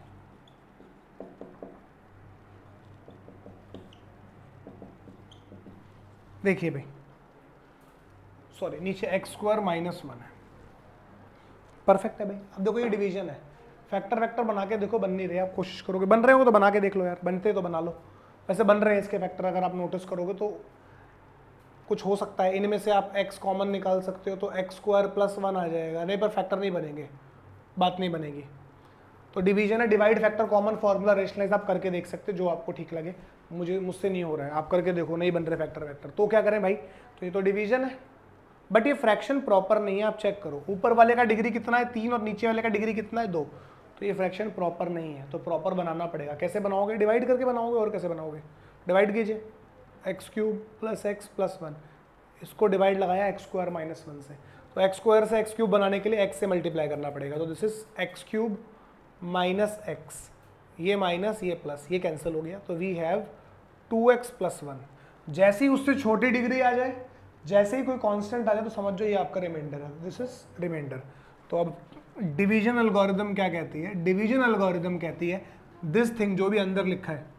S1: देखिए भाई, सॉरी नीचे एक्स स्क्वायर माइनस वन है, परफेक्ट है भाई। अब देखो ये डिवीजन है, फैक्टर वैक्टर बना के देखो, बन नहीं रहे, आप कोशिश करोगे, बन रहे हो तो बना के देख लो यार, बनते तो बना लो। वैसे बन रहे हैं इसके फैक्टर, अगर आप नोटिस करोगे तो कुछ हो सकता है इनमें से आप x कॉमन निकाल सकते हो तो एक्स स्क्वायर प्लस वन आ जाएगा, नहीं पर फैक्टर नहीं बनेंगे, बात नहीं बनेगी। तो डिवीजन है, divide factor common formula rationalise आप करके देख सकते हो, जो आपको ठीक लगे। मुझे मुझसे नहीं हो रहा है, आप करके देखो, नहीं बन रहे फैक्टर वैक्टर, तो क्या करें भाई, तो ये तो डिवीजन है, बट ये फ्रैक्शन प्रॉपर नहीं है, आप चेक करो, ऊपर वाले का डिग्री कितना है तीन और नीचे वाले का डिग्री कितना है दो, तो ये फ्रैक्शन प्रॉपर नहीं है, तो प्रॉपर बनाना पड़ेगा। कैसे बनाओगे, डिवाइड करके बनाओगे, और कैसे बनाओगे, डिवाइड कीजिए, X cube plus x plus one, इसको डिवाइड लगाया एक्स स्क्वायर माइनस वन से, तो एक्स स्क्वायर से एक्स क्यूब बनाने के लिए एक्स से मल्टीप्लाई करना पड़ेगा, तो this is X cube minus X, ये माइनस ये प्लस, ये कैंसिल हो गया, तो we have two X plus one. जैसे ही उससे छोटी डिग्री आ जाए, जैसे ही कोई कांस्टेंट आ जाए, तो समझ जाओ ये आपका रिमाइंडर है, दिस इज रिमाइंडर। तो अब डिवीजन एल्गोरिथम क्या कहती है, डिवीजन एल्गोरिथम कहती है दिस थिंग, जो भी अंदर लिखा है,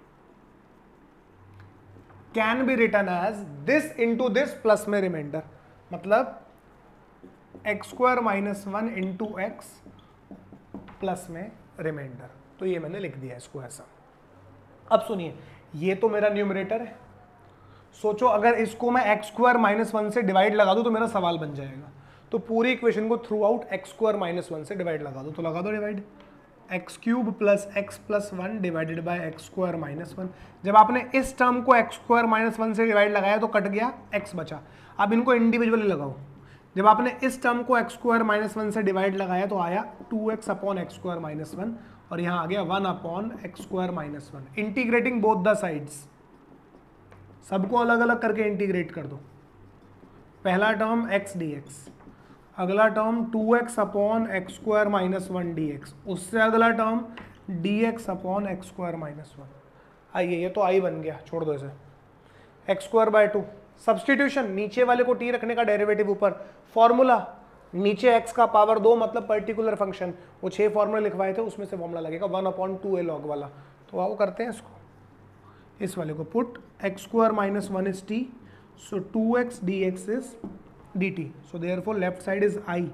S1: can be written as this into this plus में रिमाइंडर, मतलब X square minus one into X plus में रिमाइंडर। तो ये मैंने लिख दिया इसको ऐसा। अब सुनिए, ये तो मेरा न्यूमरेटर है, सोचो अगर इसको मैं एक्स स्क्वायर माइनस वन से डिवाइड लगा दूं तो मेरा सवाल बन जाएगा। तो पूरी इक्वेशन को throughout x square minus one से डिवाइड लगा दो, तो लगा दो divide, x cube plus x plus one divided by x square minus one. जब आपने इस टर्म को एक्स स्क्वायर माइनस वन से डिवाइड लगाया तो कट गया, एक्स बचा। अब इनको इंडिविजुअली लगाओ, जब आपने इस टर्म को एक्स स्क्वायर माइनस वन से डिवाइड लगाया तो आया two x upon x square minus one, और यहाँ आ गया one upon x square minus one. Integrating both the sides, सबको अलग अलग करके इंटीग्रेट कर दो। पहला टर्म x dx, अगला term two x upon x square minus one D x, उससे अगला term dx upon x square minus one. आइए, ये तो आई बन गया, छोड़ दो इसे, x square by two, substitution, नीचे वाले को t रखने का डेरिवेटिव ऊपर, फॉर्मूला नीचे x का पावर दो मतलब पर्टिकुलर फंक्शन, वो छह फॉर्मूले लिखवाए थे उसमें से फॉर्मूला लगेगा one upon two a log वाला, तो आओ करते हैं इसको, इस वाले को put x square minus one is t, so two x D x is d t, so therefore left side is I,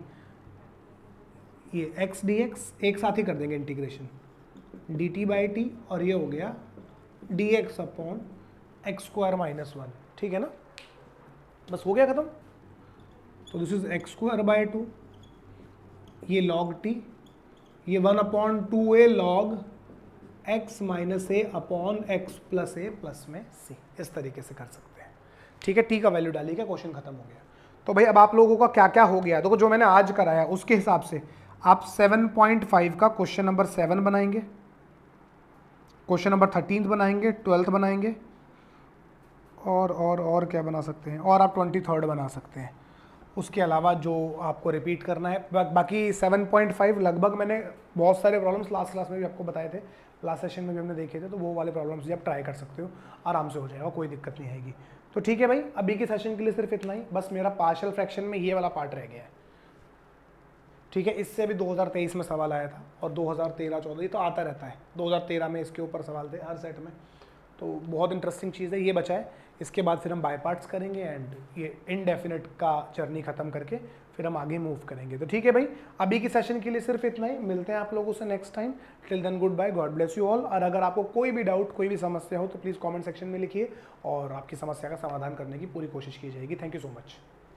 S1: ये एक्स डी एक्स एक साथ ही कर देंगे integration, d t by t, और ये हो गया d x upon x square minus one, ठीक है ना, बस हो गया खत्म। तो this is x square by two, ये लॉग टी, ये one upon two a log x minus a upon x plus a plus में c, इस तरीके से कर सकते हैं, ठीक है। t का वैल्यू डाली क्या, क्वेश्चन खत्म हो गया। तो भाई अब आप लोगों का क्या क्या हो गया, देखो जो मैंने आज कराया उसके हिसाब से आप सेवन पॉइंट फाइव का क्वेश्चन नंबर सेवन बनाएंगे, क्वेश्चन नंबर थर्टीन बनाएंगे, ट्वेल्थ बनाएंगे, और और और क्या बना सकते हैं, और आप ट्वेंटी थर्ड बना सकते हैं। उसके अलावा जो आपको रिपीट करना है, बा, बाकी सेवन पॉइंट फाइव लगभग मैंने बहुत सारे प्रॉब्लम्स लास्ट क्लास में भी आपको बताए थे, लास्ट सेशन में भी हमने देखे थे, तो वो वाले प्रॉब्लम्स भी आप ट्राई कर सकते हो, आराम से हो जाएगा, कोई दिक्कत नहीं आएगी। तो ठीक है भाई, अभी के सेशन के लिए सिर्फ इतना ही, बस मेरा पार्शियल फ्रैक्शन में ये वाला पार्ट रह गया है, ठीक है। इससे भी दो हज़ार तेईस में सवाल आया था, और दो हज़ार तेरह चौदह, ये तो आता रहता है, दो हज़ार तेरह में इसके ऊपर सवाल थे हर सेट में, तो बहुत इंटरेस्टिंग चीज़ है, ये बचा है। इसके बाद फिर हम बाय पार्ट्स करेंगे, एंड ये इनडेफिनेट का जर्नी खत्म करके फिर हम आगे मूव करेंगे। तो ठीक है भाई, अभी के सेशन के लिए सिर्फ इतना ही, मिलते हैं आप लोगों से next time. Till then goodbye, God bless you all. और अगर आपको कोई भी डाउट, कोई भी समस्या हो तो प्लीज़ कमेंट सेक्शन में लिखिए, और आपकी समस्या का समाधान करने की पूरी कोशिश की जाएगी। Thank you so much.